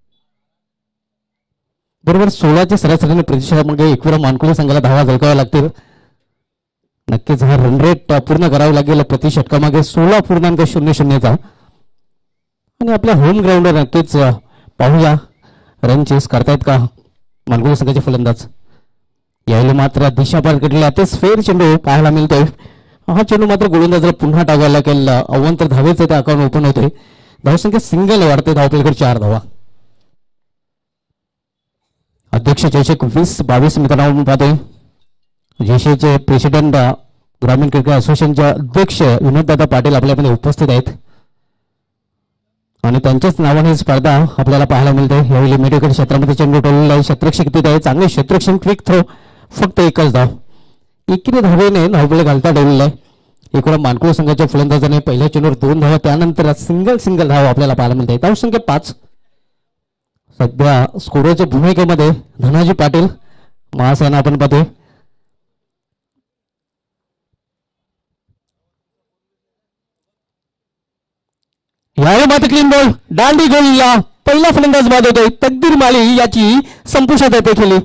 बरोबर 16च्या सरासरीने प्रतिशतामध्ये एकविरा मानकुळी संघाला धावा झळकाव्या लागतील. नक्कीच हा रन रेट पूर्ण करावा लागेल प्रति षटकामागे 16.00चा. आणि आपल्या होम ग्राउंडवर नक्कीच पाहूया रन चेस करतायत का मानकुळी संघाचे फलंदाज. यावेळी मात्र दिशा पार केलेला तेच फेर चेंडू पाहायला मिळतोय. हा चेंडू मात्र गोलंदाजाला पुन्हा टाकायला लागेल. अवंतर धावेचे ते अकाउंट ओपन होते. धावसंख्या सिंगल वाढते. धावपलीकडे 4 धावा. अध्यक्ष चषक 2022 मित्रांनो पाहतोय. जेसीचे प्रेसिडेंट ग्रामीण क्रिकेट असोसिएशनचे अध्यक्ष विनोददादा पाटील आपल्यामध्ये उपस्थित आहेत आणि त्यांच्याच नावाने ही स्पर्धा आपल्याला पाहायला मिळते. यावेळी मिडविकेट क्षेत्रामध्ये चेंडू टोललेला आहे. क्षेत्ररक्षक किती आहे? चांगले क्षेत्ररक्षण, क्विक थ्रो, फक्त एकच धाव. एकीने धावेने धावपळे घालता ठेवलेला आहे. एकूण मानकुळी संघाच्या फलंदाजाने पहिल्या चेंडूवर 2 धावा, त्यानंतर सिंगल धाव आपल्याला पाहायला मिळते. धावसंख्या 5. सध्या स्कोरच्या भूमिकेमध्ये धनाजी पाटील महासेना आपण पाहतोय. यावेळी मात्र क्लीन बॉल, दांडी गोलला पहिला फलंदाज बाद होतोय. तकदीर माली याची संपुष्टात येते खेळी.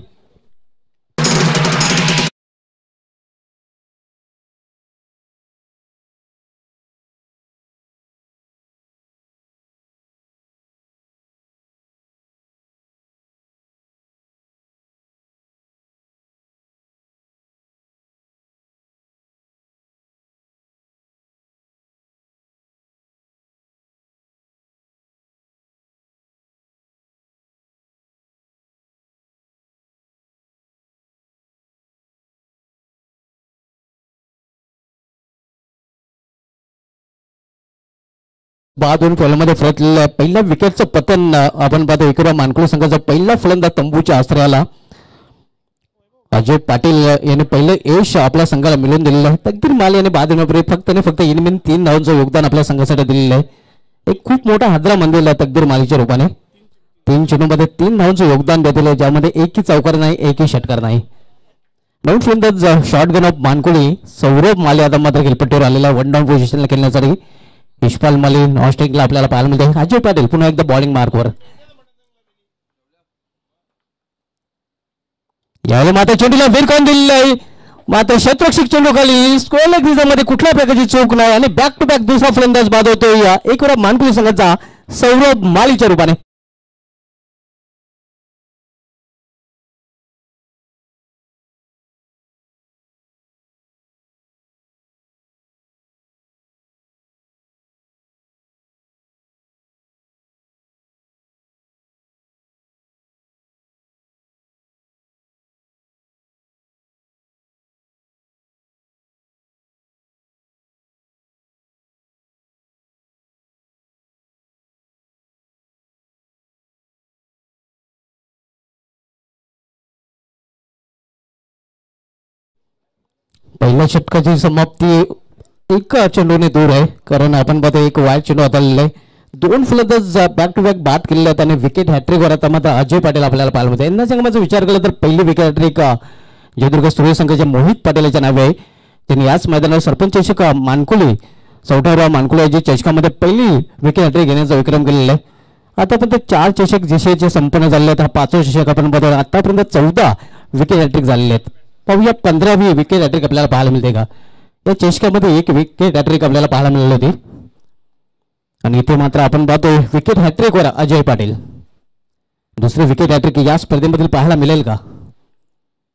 बाद होऊन फॉलोमध्ये परतलेला पहिल्या विकेटचं पतन आपण पाहतो. एकूण मानकुळी संघाचा पहिला फलंदाज तंबूच्या आश्रयाला अजय पाटील यांनी पहिलं यश आपल्या संघाला मिळवून दिलेलं आहे. तकदीर माल याने बाद होण्यापूर्वी फक्त इनिमिन 3 धावांचं योगदान आपल्या संघासाठी दिलेलं आहे. एक खूप मोठा हादरा मंदिरला तकदीर मालीच्या रूपाने 3 चेंडूमध्ये 3 धावांचं योगदान देतील आहे, ज्यामध्ये एकही चौकार नाही, एकही षटकार नाही. नवीन फलंदाज शॉटगन ऑफ मानकुळी सौरभ माली आता मात्र खेळपट्टीवर आलेला 1 डाऊन पोझिशनला खेळण्यासाठी. यशपाल माली नॉस्टिकला आपल्याला पाहायला मिळते. अजय पाटील पुन्हा एकदा बॉलिंग मार्कवर. यावेळी मात्र चेंडूला विरकावून दिलेला आहे. मात्र क्षेत्ररक्षक चेंडू खाली स्क्वेअर लेग रिझनमध्ये कुठल्या प्रकारची चूक नाही आणि बॅक टू बॅक दुसरा फलंदाज बाद होतो या एक वेळा मानकुळी संघाचा सौरभ मालीच्या रूपाने. पहिल्या षटकाची समाप्ती एक चेंडूने दूर आहे, कारण आपण पाहतो एक वाईट चेंडू हाताळलेला आहे. 2 फलंदाज बॅक टू बॅक बाद केलेले आहेत आणि विकेट हॅट्रिकवर आता मात्र अजय पाटील आपल्याला पाहायला मिळते. यंदा संघाचा विचार केला तर पहिली विकेट हॅट्रिक जयदुर्ग सूर्य संघाच्या मोहित पाटील याच्या नावे आहे. त्यांनी याच मैदानावर सरपंच चषक मानकुळी 14 मानकुळी याची चषकामध्ये पहिली विकेट हॅट्रिक घेण्याचा विक्रम केलेला आहे. आतापर्यंत 4 चषक जेसीचे संपन्न झालेले आहेत. हा 5वा चषक आपण पाहतो. आतापर्यंत 14 विकेट हॅट्रिक झालेले आहेत. पाहूया 15वी विकेट हॅट्रिक आपल्याला पाहायला मिळते का. या चषकामध्ये 1 विकेट हॅट्रिक आपल्याला पाहायला मिळाली होती आणि इथे मात्र आपण पाहतो विकेट हॅट्रिकवर अजय पाटील. दुसरी विकेट हॅट्रिक या स्पर्धेमधील पाहायला मिळेल का.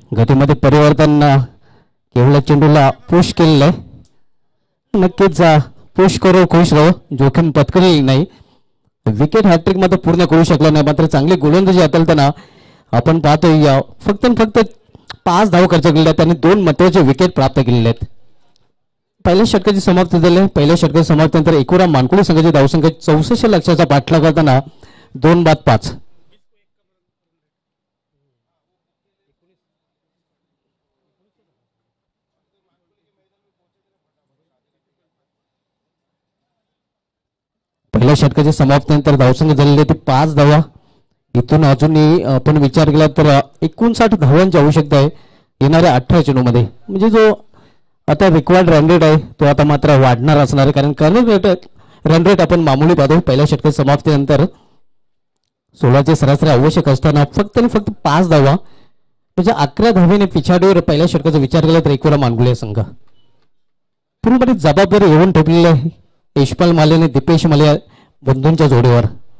गतीमध्ये परिवर्तन केवळ चेंडूला पुश केलेलं आहे. नक्कीच पुश करू खुश राहू, जोखीम पत्करली नाही. विकेट हॅट्रिक मात्र पूर्ण करू शकला नाही, मात्र चांगली गोलंदाजी हाताळताना आपण पाहतोय फक्त आणि फक्त 5 धाव खर्च केलेल्या आहेत. त्यांनी 2 महत्वाचे विकेट प्राप्त केलेले आहेत. पहिल्या षटकाची समाप्ती झाली. पहिल्या षटकाची समाप्तीनंतर एकुरा मानकुळी संघाची धावसंख्या 64 लक्षाचा पाठलाग करताना 2-5. पहिल्या षटकाची समाप्तीनंतर धावसंख्या झालेली ती 5 धावा. इथून अजूनही आपण विचार केला तर 59 धावांची आवश्यकता आहे येणाऱ्या 18 चेंडूमध्ये. म्हणजे जो आता रिक्वायर्ड रन रेट आहे तो आता मात्र वाढणार असणार आहे, कारण करंट रन रेट आपण मामूली पाहतो. पहिल्या षटकाची समाप्तीनंतर 16चे सरासरी आवश्यक असताना फक्त आणि फक्त 5 धावा, म्हणजे 11 धावेने पिछाडीवर पहिल्या षटकाचा विचार केला तर एकुरा मानगुळे संघ पूर्णपणे जबाबदारी येऊन ठेवलेली आहे. यशपाल माले आणि दीपेश माले बंधूंच्या जोडीवर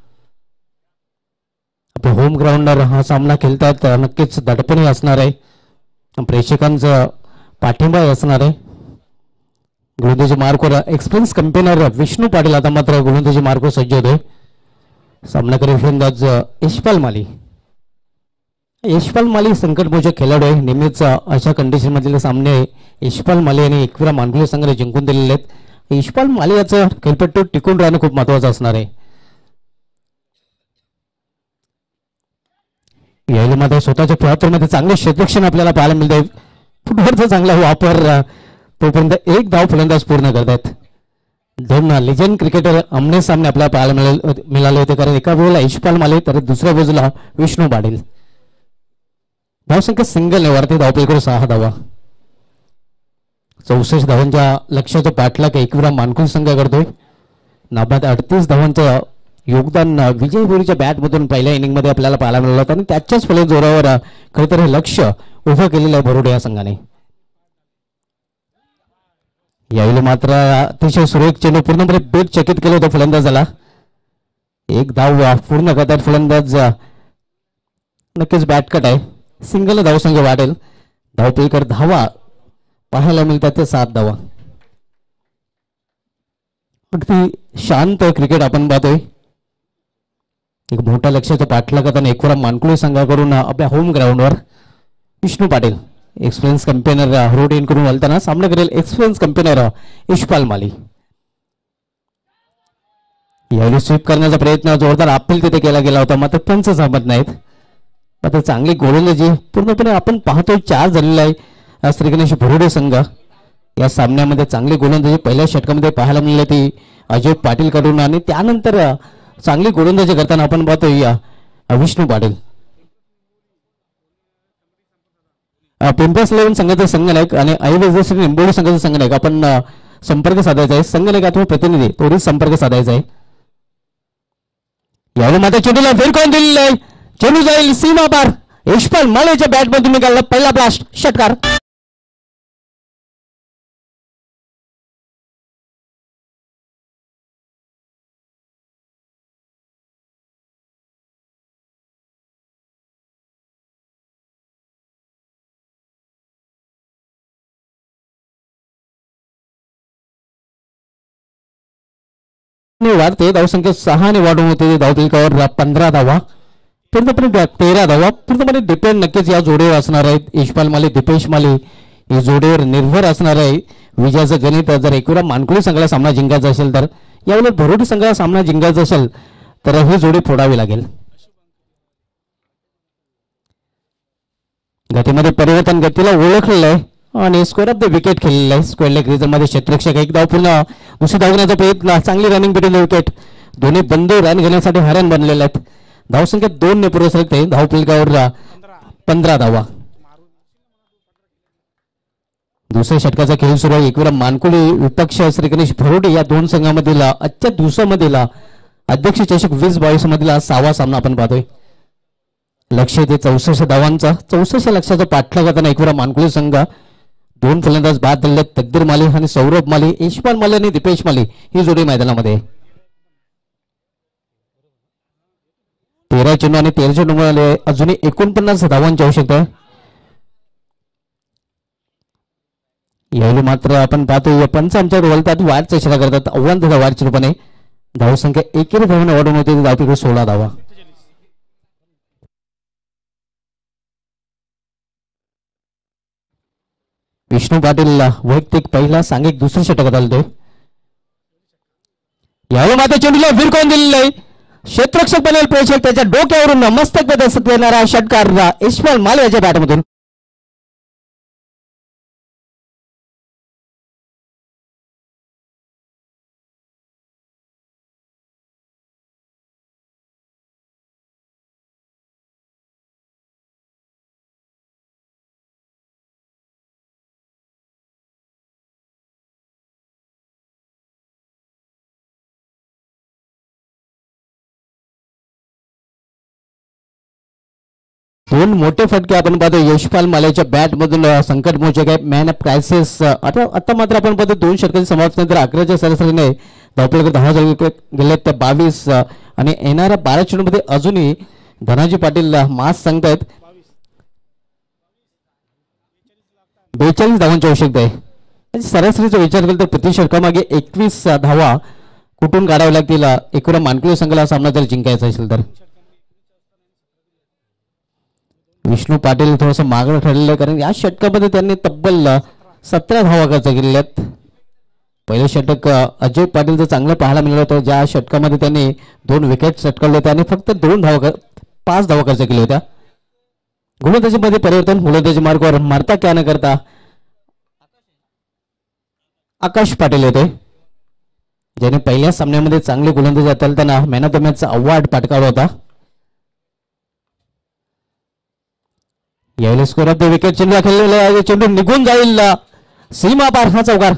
आपल्या होम ग्राउंडवर हा सामना खेळतात. नक्कीच दडपणी असणार आहे, प्रेक्षकांचा पाठिंबा असणार आहे. गोलंदाजी मार्कवर एक्सपिरियन्स कंपेनर विष्णू पाटील आता मात्र गोलंदाजी मार्कवर सज्ज होतोय. सामनाकरी फलंदाज यशपाल माली. यशपाल माली संकटमोचक खेळाडू आहे. नेहमीच अशा कंडिशन मधले सामने यशपाल माली आणि एकविरा मानगुळे संघाने जिंकून दिलेले आहेत. यशपाल माली याचं खेळपट्टू टिकून राहणं खूप महत्वाचं असणार आहे. यायला मात्र स्वतःच्या प्रयत्नामध्ये चांगले क्षेत्ररक्षण आपल्याला पाहायला मिळते. फुटबॉलचा चांगला वापर तोपर्यंत 1 धाव फलंदाज पूर्ण करतात. 2 लिजंड क्रिकेटर आमने सामने आपल्याला पाहायला मिळाले होते, कारण एका बाजूला यशपाल माले तर दुसऱ्या बाजूला विष्णू पाटील. धावसंख्या सिंगल ने वरती धावपैकी 6 धावा. 64 धावांच्या लक्ष्याचा पाठलाग एकविरा मानकुळ संघ करतोय. नाबाद 38 धावांचं योगदान विजय बोरीच्या बॅटमधून पहिल्या इनिंगमध्ये आपल्याला पाहायला मिळालं होतं आणि त्याच्याच फलक जोरावर खरं तर हे लक्ष उभं केलेलं आहे बरोडे या संघाने. यावेळी मात्र अतिशय सुरेख चेंडू पूर्णपणे बेट चकित केलं होतं फलंदाजाला. 1 धाव पूर्ण करतात फलंदाज. नक्कीच बॅटकट आहे. सिंगल धावसंख्या वाढेल. धावपेकर धावा पाहायला मिळतात ते 7 धावा. अगदी शांत क्रिकेट आपण पाहतोय. एक मोठ्या लक्ष्याचा पाठलाग करताना एकुरा मानकुळे संघाकडून आपल्या होम ग्राउंडवर Vishnu Patil experience campaigner road in करून वळताना सामना करेल एक्सपिरियन्स कंपेनर यशपाल माली. यावेळी स्वीप करण्याचा प्रयत्न जोरदार अपील तिथे केला गेला होता, मात्र पंच जमत नाहीत. मात्र चांगली गोलंदाजी पूर्णपणे आपण पाहतोय 4 झालेला आहे श्री गणेश भरुडे संघ. या सामन्यामध्ये चांगली गोलंदाजी पहिल्या षटकामध्ये पाहायला मिळाली ती अजय पाटील कडून, आणि त्यानंतर चांगली गोलंदाजी करताना आपण पाहतोय विष्णू पाटील. पिंपल्स 11 संघाचा संघनायक आणि ऐवज निंबोली संघाचा संघनायक आपण संपर्क साधायचा आहे. संघनायक अथवा प्रतिनिधी तोही संपर्क साधायचा आहे. यावेळी मात्र चेंडूला फिरकून दिलेला आहे. चेंडू जाईल सीमा पार. यशपाल मालेच्या बॅटमधून निघाला पहिला ब्लास्ट. षटकार. वाढते. धावसंख्या 6 ने वाढून होते. धावफलकावर 15 धावा. पूर्णपणे 13 धावा पूर्णपणे डिपेंड नक्कीच या जोडीवर असणार आहेत. यशपाल माले दीपेश माले या जोडीवर निर्भर असणार आहे विजयाचं गणित. जर एकविरा मानकुळे संघाला सामना जिंकायचा असेल तर, यावेळी भरोडी संघाला सामना जिंकायचा असेल तर ही जोडी फोडावी लागेल. गतीमध्ये परिवर्तन गतीला ओळखलेलं आहे आणि स्क्वेअर ऑफ द विकेट खेळलेलं आहे. स्क्वेअर लेग रिझनमध्ये क्षेत्ररक्षक 1 धाव पुन्हा दुसरी धाव घेण्याचा प्रयत्न. चांगली रनिंग भेटून विकेट. दोन्ही बंधू रन घेण्यासाठी हरण बनलेले आहेत. धावसंख्या 2 ने पुढे सरकते. धावफलकावर 15 धावा. दुसऱ्या षटकाचा खेळ सुरू आहे. एकविरा मानकुळे विपक्ष श्री गणेश भरोडे या 2 संघामधील आजच्या दिवसामधील अध्यक्ष चषक 2022 मधील 6वा सामना आपण पाहतोय. लक्ष येते 64 धावांचा. 64 लक्षाचा पाठलाग करताना एकविरा मानकुळे संघ 2 फलंदाज बाद झाले. तकदीर माली आणि सौरभ माली, यशपाल माले आणि दीपेश माली ही जोडी मैदानामध्ये. 13 चेंडू आणि 13 चेंडू अजूनही 49 धावांची आवश्यकता आहे. यावेळी मात्र आपण पाहतो या पंच आमच्यावर वळतात, वाढचा इशारा करतात. आव्हान दिलं वाढच्या रूपाने. धावसंख्या एकेरी धावाने वाढून होते. धावपैकी 16 धावा. विष्णू पाटील वैयक्तिक पहिला, सांघिक दुसरी षटकात आले. यावेळी मात्र चेंडूला विरकवून दिलेलं आहे. क्षेत्ररक्षक बनेल प्रेक्षक त्याच्या डोक्यावरून मस्तक पदस्थ येणारा षटकार इस्माईल माले याच्या बॅटमधून. दोन मोठे फटके आपण पाहतो यशपाल मालेच्या बॅट मधून संकट मोचक आहे. Man of crisis. आता मात्र आपण पाहतो 2 षटकांची समाप्ती नंतर 11च्या सरासरीने धावपैकी 10 गेले त्या 22 आणि येणाऱ्या 12 चेंडूमध्ये अजूनही धनाजी पाटील मास सांगतायत 42 धावांची आवश्यकता आहे. सरासरीचा विचार केला तर प्रति षटकामागे 21 धावा कुठून काढाव्या लागतील एकूण मानकुळे संघाला सामना जर जिंकायचा असेल तर. विष्णू पाटील थोडंसं मागणं ठरलेलं आहे कारण या षटकामध्ये त्यांनी तब्बल 17 धावा खर्च केलेल्या आहेत. पहिलं षटक अजय पाटीलचं चांगलं पाहायला मिळालं होतं. ज्या षटकामध्ये त्यांनी 2 विकेट षटकावले होते आणि फक्त 5 धावा खर्च केल्या होत्या. गोलंदाजीमध्ये परिवर्तन. गोलंदाजी मार्गावर मारता क्या न करता आकाश पाटील होते ज्याने पहिल्या सामन्यामध्ये चांगले गोलंदाजी हाताळताना मॅन ऑफ द मॅचचा अवॉर्ड पटकावला होता. यावेळी स्कोर ऑफ द विकेट चेंडू खेळलेला आहे. चेंडू निघून जाईल सीमा पार. हा चौकार.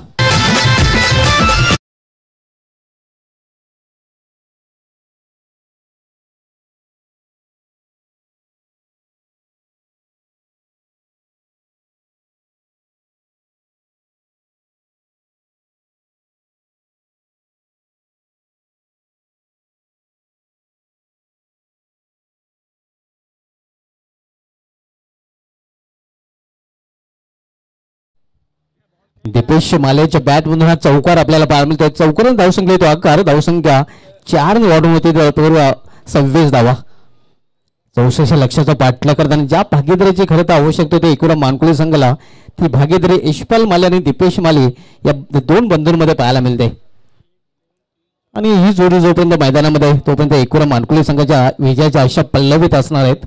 दीपेश मालेच्या बॅट मधून हा चौकार आपल्याला पाहायला मिळतोय. चौकारून धावसंख्या येतो आकार. धावसंख्या 4 वाढून होती 26 धावा. 64 लक्षाचा पाठला करताना ज्या भागीदारीची खरं तर आवश्यकता होती एकूण मानकुळे संघाला ती भागीदारी यशपाल माले आणि दीपेश माले या 2 बंधूंमध्ये पाहायला मिळते. आणि ही जोडी जोपर्यंत मैदानामध्ये तोपर्यंत एकूण मानकुळे संघाच्या विजयाच्या आशा पल्लवित असणार आहेत.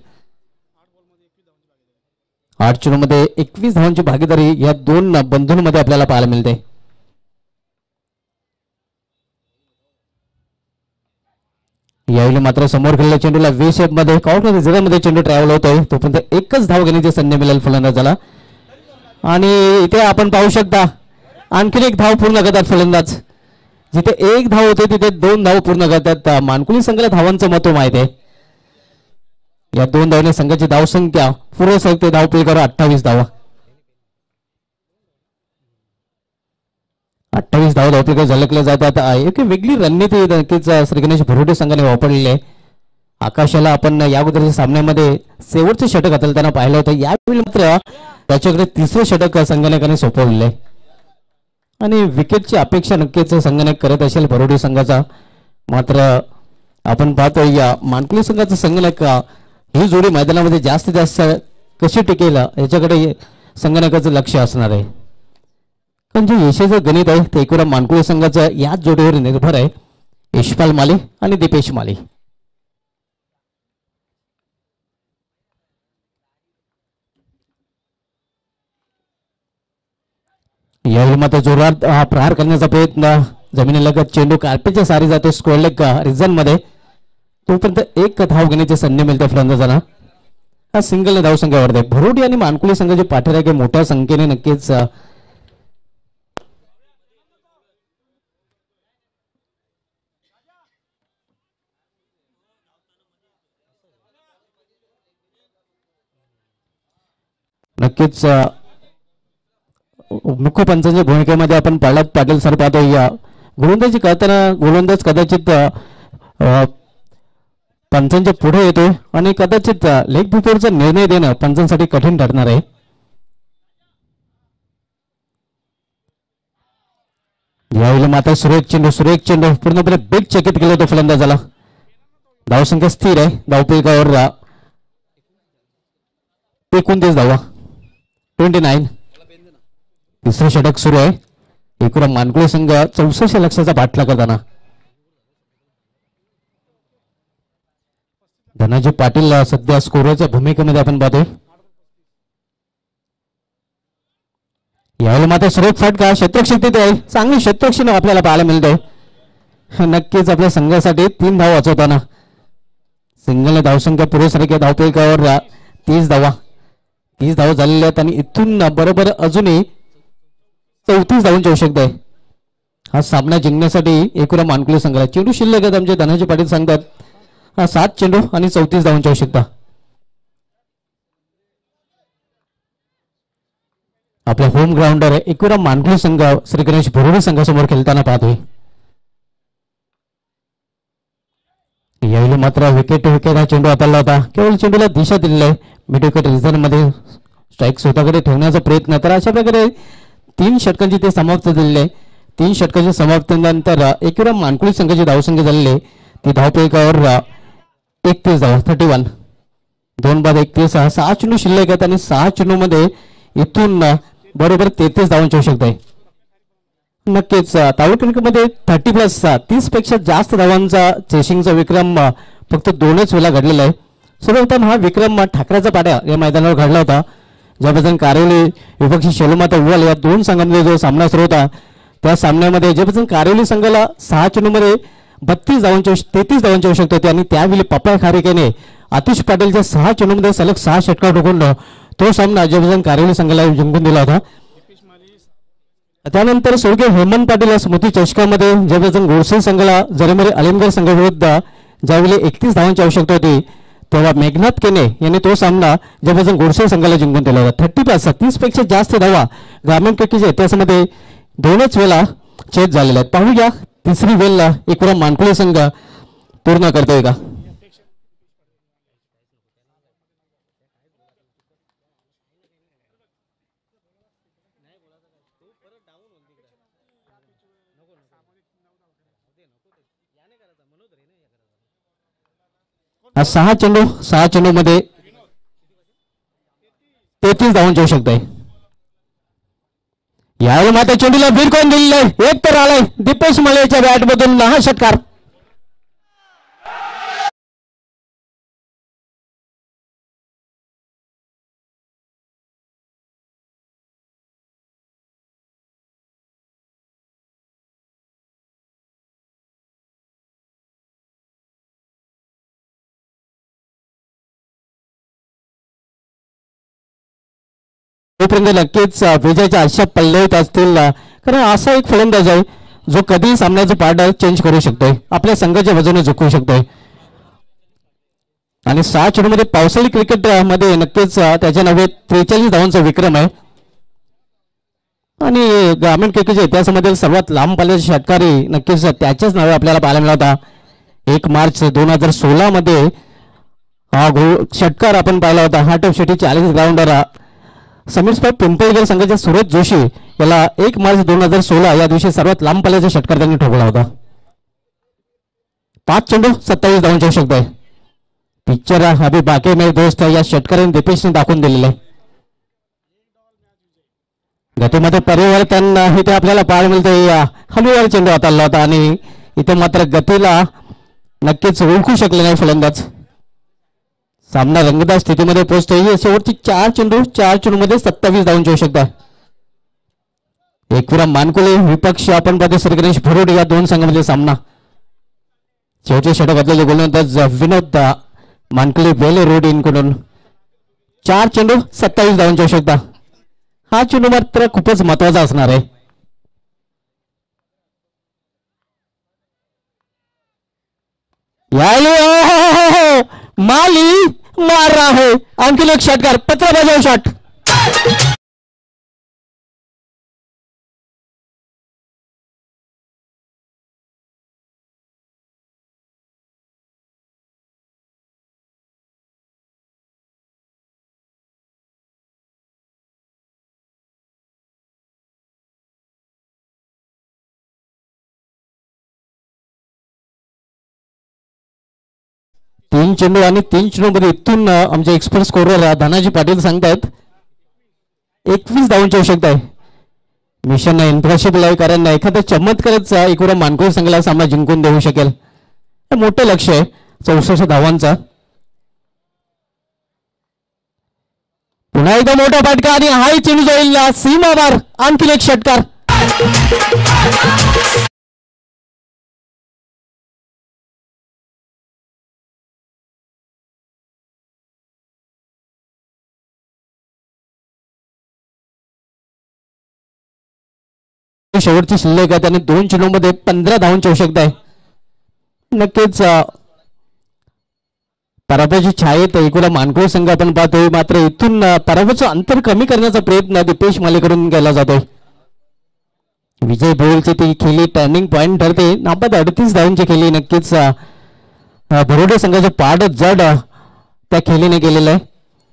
8 चेंडूमध्ये 21 धावांची भागीदारी या 2 बंधूंमध्ये आपल्याला पाहायला मिळते. यावेळी मात्र समोर खेळलेल्या चेंडूला वे शेप मध्ये काउंटमध्ये जगामध्ये चेंडू ट्रॅव्हल होतोय. तोपर्यंत एकच धाव घेण्याची संधी मिळेल फलंदाजाला. आणि इथे आपण पाहू शकता आणखीन एक धाव पूर्ण करतात फलंदाज. जिथे 1 धाव होते तिथे 2 धाव पूर्ण करतात. मानकुळे संघाला धावांचं महत्व माहिती आहे. या 2 धावने संघाची धावसंख्या पूर्व सरकते. धावपैकी 28 धावा. 28 धाव धावपैकी झलकले जातात. एक वेगळी रणनीती नक्कीच श्री गणेश भरोडे संघाने वापरलेली आहे. आकाशाला आपण या अगोदरच्या सामन्यामध्ये शेवटचे षटक हाताळताना पाहिलं होतं. यावेळी मात्र त्याच्याकडे 3रे षटक संगणकाने सोपवलेले आहे आणि विकेटची अपेक्षा नक्कीच संगणक करत असेल भरोडे संघाचा. मात्र आपण पाहतो या मानकुळे संघाचा संगणक ही जोडी मैदानामध्ये जास्तीत जास्त कशी टिकेल याच्याकडे संगणकाचं लक्ष असणार आहे. पण जे यशाचं गणित आहे ते एकूण मानकुळे संघाचं याच जोडीवर निर्भर आहे. यशपाल माले आणि दीपेश माले. यावेळी मात्र जोरात प्रहार करण्याचा प्रयत्न. जमिनीलगत चेंडू कार्पेटच्या सारी जातो स्क्वेअर लेग रिझन मध्ये. तोपर्यंत 1 धाव घेण्याची संधी मिळते फलंदाजांना. हा सिंगल धावसंख्या वाढते. भरोडी आणि मानकुळे संघाचे पाठीराखे मोठ्या संख्येने नक्कीच मुख्य पंचांच्या भूमिकेमध्ये आपण प्रल्हाद पाटील सर पाहतो. या गोलंदाजी करताना गोलंदाज कदाचित पंचांच्या पुढे येतोय आणि कदाचित लेग बिफोरचा निर्णय देणं पंचांसाठी कठीण ठरणार आहे. यावेळी मात्र सुरेख चेंडू पूर्णपणे बिग चकित केलं तो फलंदाजाला. धावसंख्या स्थिर आहे. धावपैकावर 29 धावा, 29. तिसरं षटक सुरू आहे. एकूण मानकुळे संघ 64 लक्षाचा पाठला करताना. धनाजी पाटील सध्या स्कोरच्या भूमिकेमध्ये आपण पाहतोय. यावेळी मात्र सुरेख फटका क्षेत्रक्षेत्रात आहे. चांगली क्षेत्रक्षण आपल्याला पाहायला मिळतोय. नक्कीच आपल्या संघासाठी 3 धावा वाचवताना. सिंगल धावसंख्या पुरेसारख्या धावपैकावर 30 धावा झालेल्या आहेत आणि इथून बरोबर अजूनही 34 धावांची आवश्यकता आहे हा सामना जिंकण्यासाठी. एकूण मानकुळे संघाला चेंडू शिल्लक आहेत. आमचे धनाजी पाटील सांगतात 7 चेंडू आणि 34 धावांची आवश्यकता. आपल्या होम ग्राउंडवर एकूण मानकुळे संघ श्री गणेश भुरोडे संघासमोर खेळताना पाहतोय. यावेळी मात्र विकेट हा चेंडू हाताळला होता. केवळ चेंडूला दिशा दिलेली आहे. मिड विकेट रिझन मध्ये स्ट्राईक स्वतःकडे ठेवण्याचा प्रयत्न. तर अशा प्रकारे 3 षटकांची ते समाप्त झालेले आहे. 3 षटकांच्या समाप्तीनंतर एकूण मानकुळे संघाची धावसंख्या झालेली आहे ती धावपैकावर 31 धावा, 31. 2 बाद 31. 6 चेंडू शिल्लक आहेत आणि 6 चेंडू मध्ये इथून बरोबर 33 धावांची आवश्यकता आहे. नक्कीच तालुका क्रिकेटमध्ये 30+ 30 पेक्षा जास्त धावांचा चेसिंगचा विक्रम फक्त 2च वेळा घडलेला आहे. सर्वप्रथम हा विक्रम ठाकऱ्याचा पाड्या या मैदानावर घडला होता. ज्यापासून कारेवली विपक्षी शेलुमाता उवाल या 2 संघांमध्ये जो सामना सुरू होता त्या सामन्यामध्ये ज्यापासून कारेवली संघाला 6 चेंडूमध्ये 33 धावांची आवश्यकता होती आणि त्यावेळी पप्पा खारेकेने आतिश पाटीलच्या 6 चेंडूमध्ये सलग 6 षटकार ठोकून तो सामना ज्यापासून कारेवली संघाला जिंकून दिला होता. त्यानंतर स्वर्गीय हेमंत पाटील या स्मृती चषकामध्ये ज्यापासून गोडसे संघाला जरेमरे अलिमगड संघाविरुद्ध ज्यावेळी 31 धावांची आवश्यकता होती तेव्हा मेघनाथ केने यांनी तो सामना ज्यापासून गोडसे संघाला जिंकून दिला होता. 30+ 30 पेक्षा जास्त धावा ग्रामीण क्रिकेटच्या इतिहासामध्ये 2च वेळा चेत झालेल्या आहेत. पाहूया तिसरी वेळ एकूण मानकुळे संघ पूर्ण करतोय का. हा 6 चेंडू मध्ये 33 धावांची आवश्यकता आहे. यावेळी मात्र चेंडूला भिरकवून दिलेलं आहे. एक तर आलाय दीपेश मलेच्या बॅटमधून हा षटकार. तोपर्यंत नक्कीच विजयाच्या आशा पल्लवीत असतील. कारण असा एक फलंदाज आहे जो कधी सामन्याचं पार्ट चेंज करू शकतोय, आपल्या संघाच्या बाजूने झुकवू शकतोय. आणि 6 चेंडूमध्ये पावसाळी क्रिकेट मध्ये नक्कीच त्याच्या नावे 43 धावांचा विक्रम आहे. आणि ग्रामीण क्रिकेटच्या इतिहासामधील सर्वात लांब पल्ल्याचा षटकारी नक्कीच त्याच्याच नावे आपल्याला पाहायला मिळाला. 1 मार्च 2016 मध्ये हा षटकार आपण पाहिला होता. Heart of city 40 grounder Sameer spot Pimpalgar संघाच्या सुरज जोशी याला 1 मार्च 2016 या दिवशी सर्वात लांब पल्ल्याचा षटकार त्यांनी ठोकला होता. 5 चेंडू 27 धावांची आवश्यकता आहे. पिक्चर अभि बाकी मेरे दोस्त या षटकाराने दीपेशने दाखवून दिलेलं आहे. गतीमध्ये परिवर्तन इथे आपल्याला पाहायला मिळते. हलवीवर चेंडू हाताळला होता आणि इथे मात्र गतीला नक्कीच ओळखू शकले नाही फलंदाज. सामना रंगतदार स्थितीमध्ये पोहोचतोय. शेवटची 4 चेंडूमध्ये 27 धावांची आवश्यकता. एकविरा मानकुले विपक्ष आपण पाहतो श्री गणेश भुरोडे या 2 संघांमध्ये सामना. शेवटचे षटक घातलेले गोलंदाज विनोद मानकुले वेले रोड इनकडून 4 चेंडू 27 धावांची आवश्यकता. हा चेंडू मात्र खूपच महत्वाचा असणार आहे. माली मार रहा है. आणखी एक षटकार पत्र बजाव शॉट. 3 चेंडू आणि 3 चेंडूमध्ये इथून आमचे एक्सपर्ट स्कोरर धनाजी पाटील सांगतायत 21 धावांची आवश्यकता आहे. मिशन इम्पॉसिबल आहे, कारण एखादा चमत्कारचा एकूण मानकोळी संघाला सामना जिंकून देऊ शकेल. हे मोठं लक्ष आहे 64 धावांचा. पुन्हा एकदा मोठा फटका आणि हाय चेंडू जाईल सीमावार, आणखी एक षटकार. शेवटची शिल्लक आहे, त्याने 2 चेंडूमध्ये 15 धावांची आवश्यकता आहे. नक्कीच पराभवाची छायेत एकूण मानकोळी संघ आपण पाहतोय, मात्र इथून पराभवाचं अंतर कमी करण्याचा प्रयत्न दीपेश मालेकडून केला जातोय. विजय भोईरची ती खेळी टर्निंग पॉइंट ठरते. नाबाद 38 धावांची खेळी. नक्कीच बरोडे संघाचं पाड जड त्या खेळीने केलेलं आहे.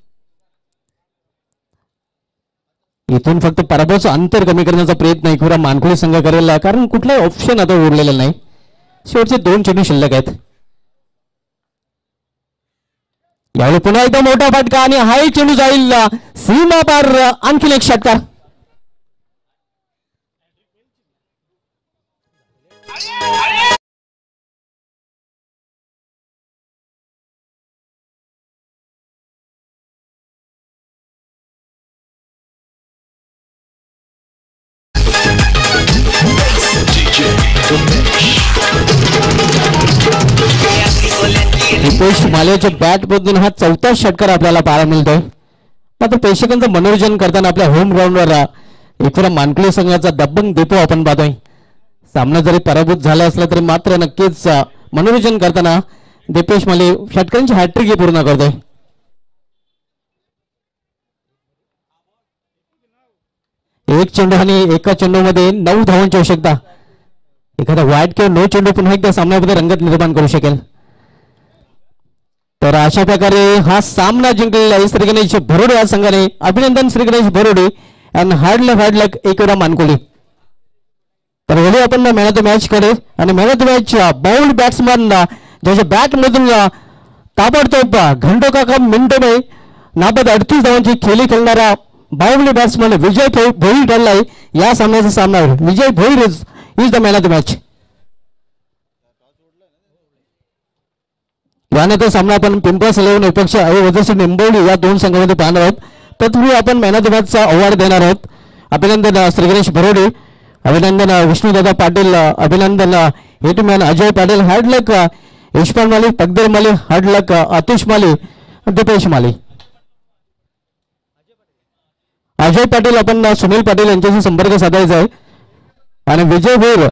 इथून फक्त पराभवाचं अंतर कमी करण्याचा प्रयत्न एकूण मानकोळी संघ करेल, कारण कुठलाही ऑप्शन आता उरलेला नाही. शेवटचे 2 चेंडू शिल्लक आहेत. यावेळी पुन्हा एकदा मोठा फटका आणि हाय चेंडू जाईल सीमा पार, आणखी एक षटकार. दीपेश मालेच्या बॅट मधून हा 4था षटकार आपल्याला पाहायला मिळतोय. मात्र प्रेक्षकांचं मनोरंजन करताना आपल्या होम ग्राउंडवर एकूण मानकोळी संघाचा दबंग देतो आपण पाहतोय. सामना जरी पराभूत झाला असला तरी मात्र नक्कीच मनोरंजन करताना दीपेश माले षटकांची हॅट्रिक पूर्ण करतोय. एक चेंडू आणि एका चेंडूमध्ये 9 धावांची आवश्यकता. एखादा वाईट किंवा नो चेंडू पुन्हा एकदा सामन्यामध्ये रंगत निर्माण करू शकेल. तर अशा प्रकारे हा सामना जिंकलेला आहे श्री गणेश भरोडे या संघाने. अभिनंदन Shri Ganesh Bharode and hard luck एकूण मानकोळी. तर वळू आपण मॅन ऑफ द मॅच कडे. आणि man of the match bold batsman ज्याच्या बॅट मधून ताबडतोब घंटो काका मिंटोने नाबाद 38 धावांची खेळी खेळणारा बाहुबली बॅट्समन विजय भोईर ठरलाय या सामन्याचा सामनावर. Vijay Bhoir is the man of the match. यानंतर सामना आपण पिंपळस 11 विपक्ष वजरशी निंबवली या 2 संघामध्ये पाहणार आहोत. तत्पूर्वी आपण मॅन ऑफ द मॅचचा अवॉर्ड देणार आहोत. अभिनंदन श्री गणेश भरोडे, अभिनंदन विष्णुदादा पाटील, अभिनंदन हेटमॅन अजय पाटील, हार्डलक यशपाल माली, पगदर माली, हार्डलक आतिश माली, दीपेश माली. अजय पाटील आपण सुनील पाटील यांच्याशी संपर्क साधायचा आहे. आणि विजय भोईर